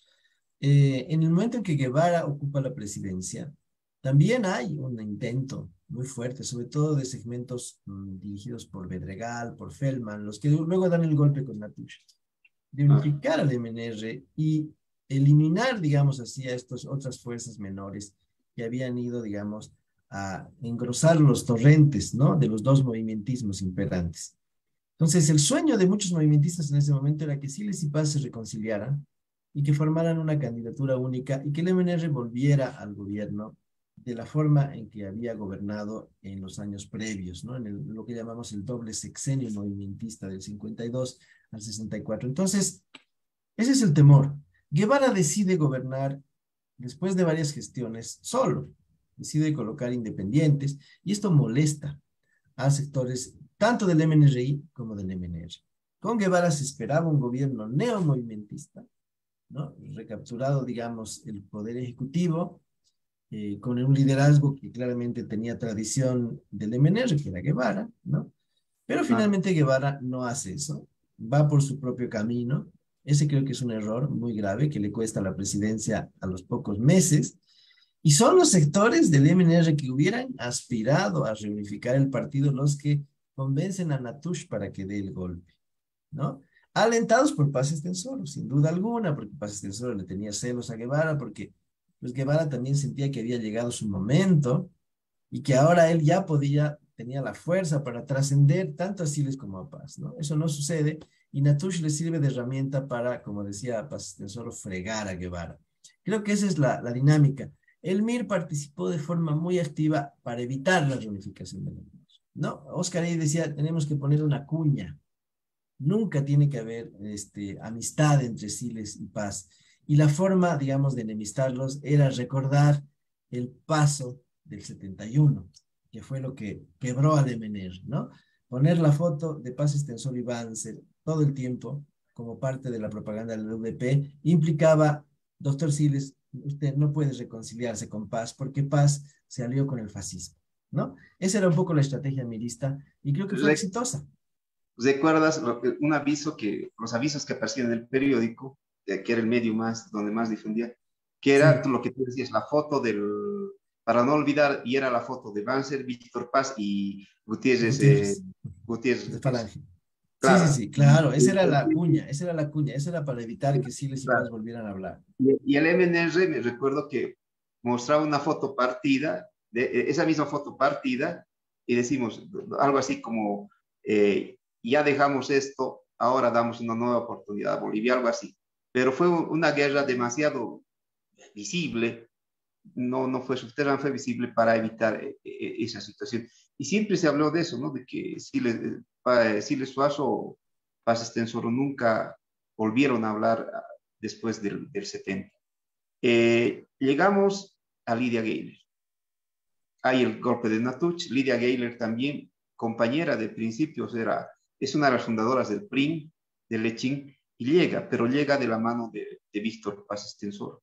En el momento en que Guevara ocupa la presidencia, también hay un intento muy fuerte, sobre todo de segmentos dirigidos por Bedregal, por Feldman, los que luego dan el golpe con Natush, de Claro, unificar al MNR y eliminar, digamos así, a estas otras fuerzas menores que habían ido, digamos, a engrosar los torrentes, ¿no?, de los dos movimentismos imperantes. Entonces, el sueño de muchos movimentistas en ese momento era que Siles y Paz se reconciliaran y que formaran una candidatura única y que el MNR volviera al gobierno de la forma en que había gobernado en los años previos, ¿no? Lo que llamamos el doble sexenio movimentista del 52 al 64. Entonces, ese es el temor. Guevara decide gobernar después de varias gestiones solo, decide colocar independientes y esto molesta a sectores tanto del MNRI como del MNR. Con Guevara se esperaba un gobierno neomovimentista, ¿no?, recapturado, digamos, el poder ejecutivo, con un liderazgo que claramente tenía tradición del MNR, que era Guevara, ¿no? Pero claro. finalmente Guevara no hace eso, va por su propio camino Ese creo que es un error muy grave que le cuesta la presidencia a los pocos meses. Y son los sectores del MNR que hubieran aspirado a reunificar el partido los que convencen a Natush para que dé el golpe, ¿no? Alentados por Paz Extensoro, sin duda alguna, porque Paz Extensoro le tenía celos a Guevara, porque pues Guevara también sentía que había llegado su momento y que ahora él ya tenía la fuerza para trascender tanto a Siles como a Paz, ¿no? Eso no sucede y Natush le sirve de herramienta para, como decía Paz Extensoro, fregar a Guevara. Creo que esa es la dinámica. El MIR participó de forma muy activa para evitar la reunificación de los MIR, ¿no? Oscar ahí decía, tenemos que poner una cuña. Nunca tiene que haber amistad entre Siles y Paz. Y la forma, digamos, de enemistarlos era recordar el paso del 71, que fue lo que quebró al MNR, ¿no? Poner la foto de Paz Extensor y Banzer todo el tiempo como parte de la propaganda de la UDP implicaba, doctor Siles, usted no puede reconciliarse con Paz porque Paz se alió con el fascismo, ¿no? Esa era un poco la estrategia mirista y creo que fue exitosa. ¿Recuerdas un aviso los avisos que aparecían en el periódico, que era el medio más, donde más difundía, que era Sí, lo que tú decías, la foto para no olvidar, y era la foto de Banzer, Víctor Paz y Gutiérrez, Gutiérrez, Gutiérrez de Gutiérrez. Falange. Sí, sí, Claro. sí, claro, esa era la cuña, esa era la cuña, esa era para evitar que Siles y Paz Claro. volvieran a hablar. Y el MNR, me recuerdo que mostraba una foto partida, esa misma foto partida, y decimos algo así como, ya dejamos esto, ahora damos una nueva oportunidad a Bolivia, algo así. Pero fue una guerra demasiado visible, no fue subterránea, fue visible para evitar esa situación. Y siempre se habló de eso, ¿no? De que Siles Suazo, Paz Extensoro nunca volvieron a hablar después del 70. Llegamos a Lidia Gayler. Hay el golpe de Natuch. Lidia Gayler también, compañera de principios, es una de las fundadoras del PRIM, de Lechín, y llega, pero llega de la mano de Víctor Paz Extensor.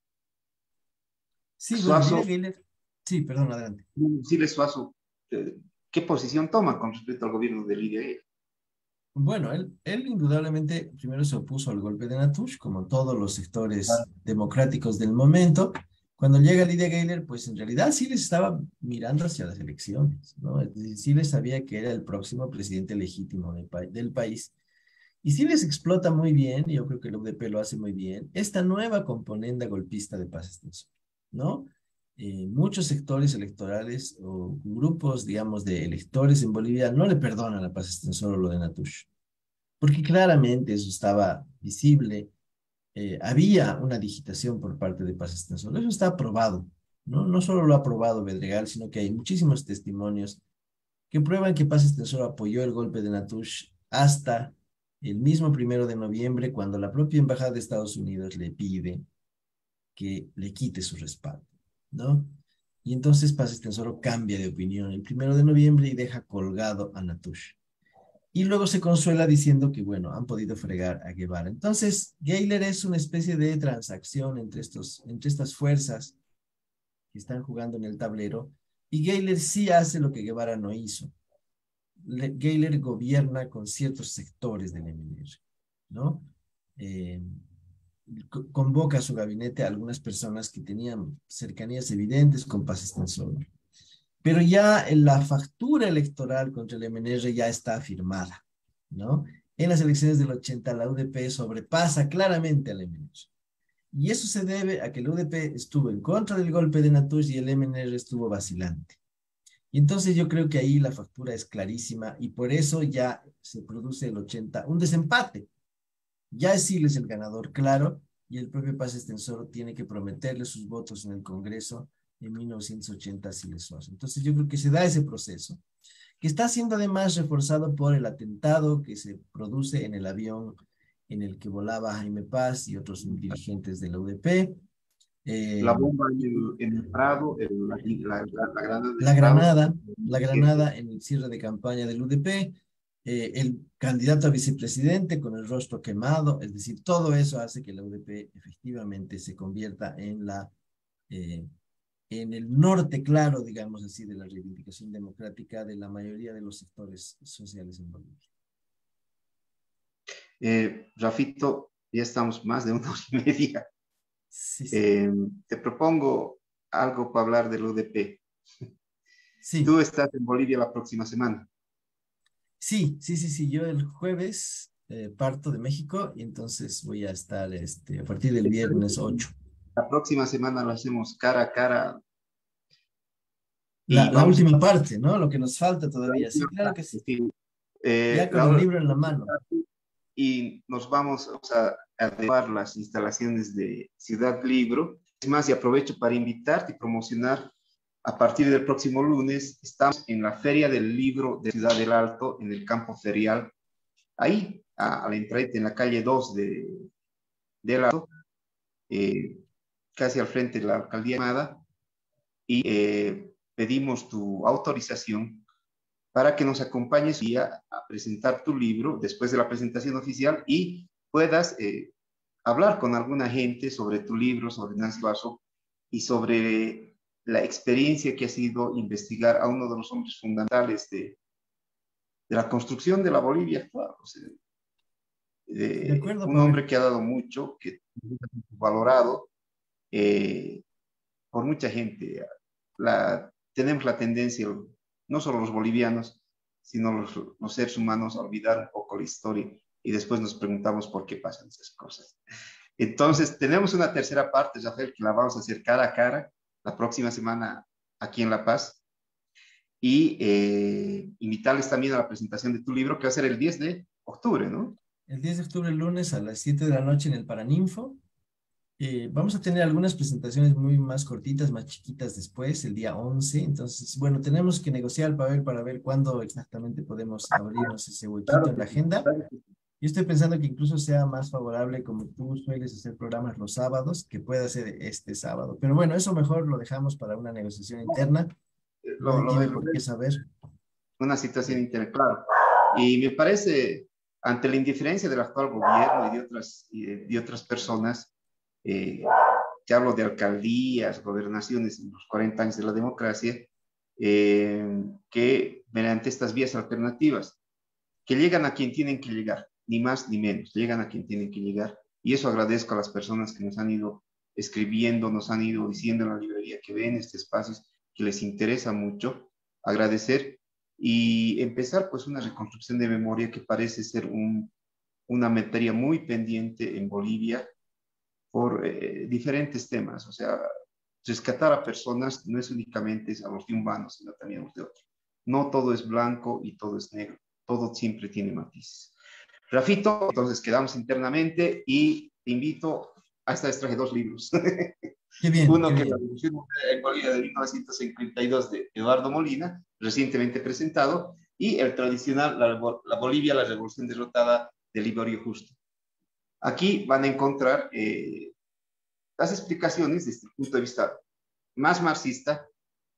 Sí, bueno, Lidia Suazo, Gayler, sí, perdón, adelante. Siles Suazo, ¿qué posición toma con respecto al gobierno de Lidia Gayler? Bueno, él indudablemente primero se opuso al golpe de Natush, como todos los sectores democráticos del momento. Cuando llega Lidia Gayler, pues en realidad sí les estaba mirando hacia las elecciones, ¿no? Es decir, sí les sabía que era el próximo presidente legítimo del país. Y sí les explota muy bien, y yo creo que el UDP lo hace muy bien, esta nueva componenda golpista de Paz Extensor, ¿no? Muchos sectores electorales o grupos, digamos, de electores en Bolivia no le perdonan a Paz Extensor lo de Natush, porque claramente eso estaba visible, había una digitación por parte de Paz Extensor, eso está aprobado, ¿no? No solo lo ha aprobado Bedregal, sino que hay muchísimos testimonios que prueban que Paz Extensor apoyó el golpe de Natush hasta el mismo 1 de noviembre, cuando la propia Embajada de Estados Unidos le pide que le quite su respaldo, ¿no? Y entonces Paz Extensor cambia de opinión el 1 de noviembre y deja colgado a Natush. Y luego se consuela diciendo que, bueno, han podido fregar a Guevara. Entonces, Gayler es una especie de transacción entre estas fuerzas que están jugando en el tablero. Y Gayler sí hace lo que Guevara no hizo. Gayler gobierna con ciertos sectores del MNR, ¿no? Eh, Convoca a su gabinete a algunas personas que tenían cercanías evidentes con Paz Extensor. Pero ya en la factura electoral contra el MNR ya está firmada, ¿no? En las elecciones del 80 la UDP sobrepasa claramente al MNR. Y eso se debe a que la UDP estuvo en contra del golpe de Natush y el MNR estuvo vacilante. Y entonces yo creo que ahí la factura es clarísima y por eso ya se produce el 80, un desempate. Ya es Siles el ganador, claro, y el propio Paz Extensor tiene que prometerle sus votos en el Congreso en 1980 a Siles Suazo. Entonces yo creo que se da ese proceso, que está siendo además reforzado por el atentado que se produce en el avión en el que volaba Jaime Paz y otros dirigentes de la UDP. La Eh, bomba en el Prado, la granada La del Prado, Granada, la Granada en el cierre de campaña del UDP, el candidato a vicepresidente con el rostro quemado, es decir, todo eso hace que la UDP efectivamente se convierta eh, en el norte claro, digamos así, de la reivindicación democrática de la mayoría de los sectores sociales en Bolivia. Rafito, ya estamos más de una hora y media. Sí, sí. Te propongo algo para hablar del UDP. Sí, Tú estás en Bolivia la próxima semana. sí, sí, sí, sí. Yo el jueves parto de México y entonces voy a estar a partir del viernes 8. La próxima semana lo hacemos cara a cara y La vamos última parte, ¿no? Lo que nos falta todavía. Sí, claro a... que sí. sí, Ya con el la- libro en la mano. y nos vamos, o sea, a adecuar las instalaciones de Ciudad Libro. Es más, y aprovecho para invitarte y promocionar, a partir del próximo lunes, estamos en la Feria del Libro de Ciudad del Alto, en el campo ferial, ahí, a la entrada, en la calle 2 del Alto, eh, casi al frente de la alcaldía Armada, y pedimos tu autorización para que nos acompañes y a presentar tu libro después de la presentación oficial y puedas hablar con alguna gente sobre tu libro, sobre Nancy Basso y sobre la experiencia que ha sido investigar a uno de los hombres fundamentales de la construcción de la Bolivia actual. O sea, De acuerdo, un hombre Pavel. que ha dado mucho, que es valorado eh, por mucha gente. Tenemos la tendencia, no solo los bolivianos, sino los seres humanos, a olvidar un poco la historia y después nos preguntamos por qué pasan esas cosas. Entonces, tenemos una tercera parte, Rafael, que la vamos a hacer cara a cara la próxima semana aquí en La Paz y invitarles también a la presentación de tu libro, que va a ser el 10 de octubre, ¿no? El 10 de octubre, lunes a las 7 de la noche en el Paraninfo. Vamos a tener algunas presentaciones muy más cortitas, más chiquitas después, el día 11. Entonces, bueno, tenemos que negociar para ver cuándo exactamente podemos abrirnos ese huequito Claro en la que sí, agenda. claro que sí. Yo estoy pensando que incluso sea más favorable, como tú sueles hacer programas los sábados, que pueda ser este sábado. Pero bueno, eso mejor lo dejamos para una negociación interna. Lo, Nadie lo, tiene lo, por qué saber. una situación interna, claro. Y me parece, ante la indiferencia del actual gobierno y de otras personas, eh, que hablo de alcaldías, gobernaciones en los 40 años de la democracia, que mediante estas vías alternativas, que llegan a quien tienen que llegar, ni más ni menos, llegan a quien tienen que llegar. Y eso agradezco a las personas que nos han ido escribiendo, nos han ido diciendo en la librería que ven este espacio, que les interesa mucho, agradecer y empezar pues una reconstrucción de memoria que parece ser una materia muy pendiente en Bolivia por diferentes temas. O sea, rescatar a personas no es únicamente a los de un bando, sino también a los de otro. No todo es blanco y todo es negro, todo siempre tiene matices. Rafito, entonces quedamos internamente y te invito, hasta extraje dos libros. Qué bien, qué Uno que es La bien. Revolución en Bolivia de 1952 de Eduardo Molina, recientemente presentado, y el tradicional La Bolivia, la Revolución Derrotada de Liborio Justo. Aquí van a encontrar las explicaciones desde el punto de vista más marxista.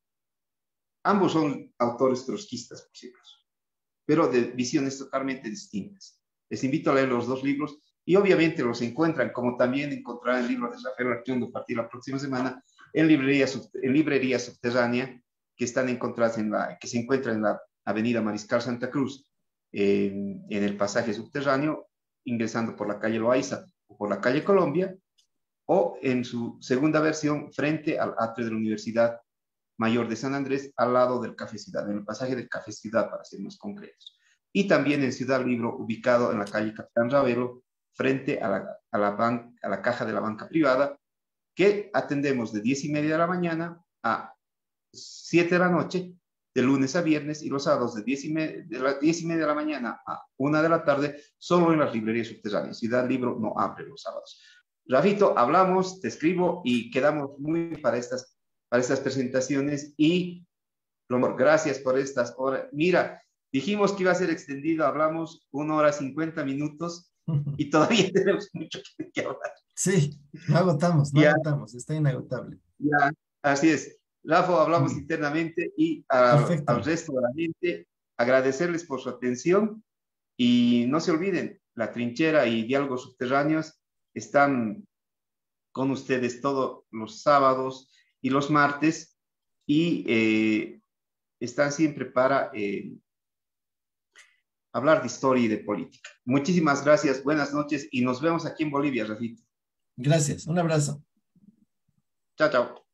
Ambos son autores trotskistas, por si acaso, pero de visiones totalmente distintas. Les invito a leer los dos libros y obviamente los encuentran, como también encontrarán el libro de Rafael Arquiondo a partir de la próxima semana, en librería subterránea que están encontradas que se encuentra en la avenida Mariscal Santa Cruz, en el pasaje subterráneo, ingresando por la calle Loaiza o por la calle Colombia, o en su segunda versión frente al atrio de la Universidad Mayor de San Andrés, al lado del Café Ciudad, en el pasaje del Café Ciudad, para ser más concretos. Y también en Ciudad Libro, ubicado en la calle Capitán Ravelo, frente a la caja de la banca privada, que atendemos de 10:30 de la mañana a 7 de la noche, de lunes a viernes, y los sábados de 10:30 de la mañana a 1 de la tarde, solo en las librerías subterráneas. Ciudad Libro no abre los sábados. Rafito, hablamos, te escribo y quedamos muy para estas presentaciones y gracias por estas horas. Mira, dijimos que iba a ser extendido, hablamos 1 hora 50 minutos y todavía tenemos mucho que hablar. Sí, no agotamos, no Ya, agotamos, está inagotable. ya, así es. Rafa, hablamos Mm, internamente y al perfecto. resto de la gente agradecerles por su atención y no se olviden, La Trinchera y Diálogos Subterráneos están con ustedes todos los sábados y los martes y están siempre para hablar de historia y de política. Muchísimas gracias, buenas noches y nos vemos aquí en Bolivia, Rafito. Gracias, un abrazo. Chao, chao.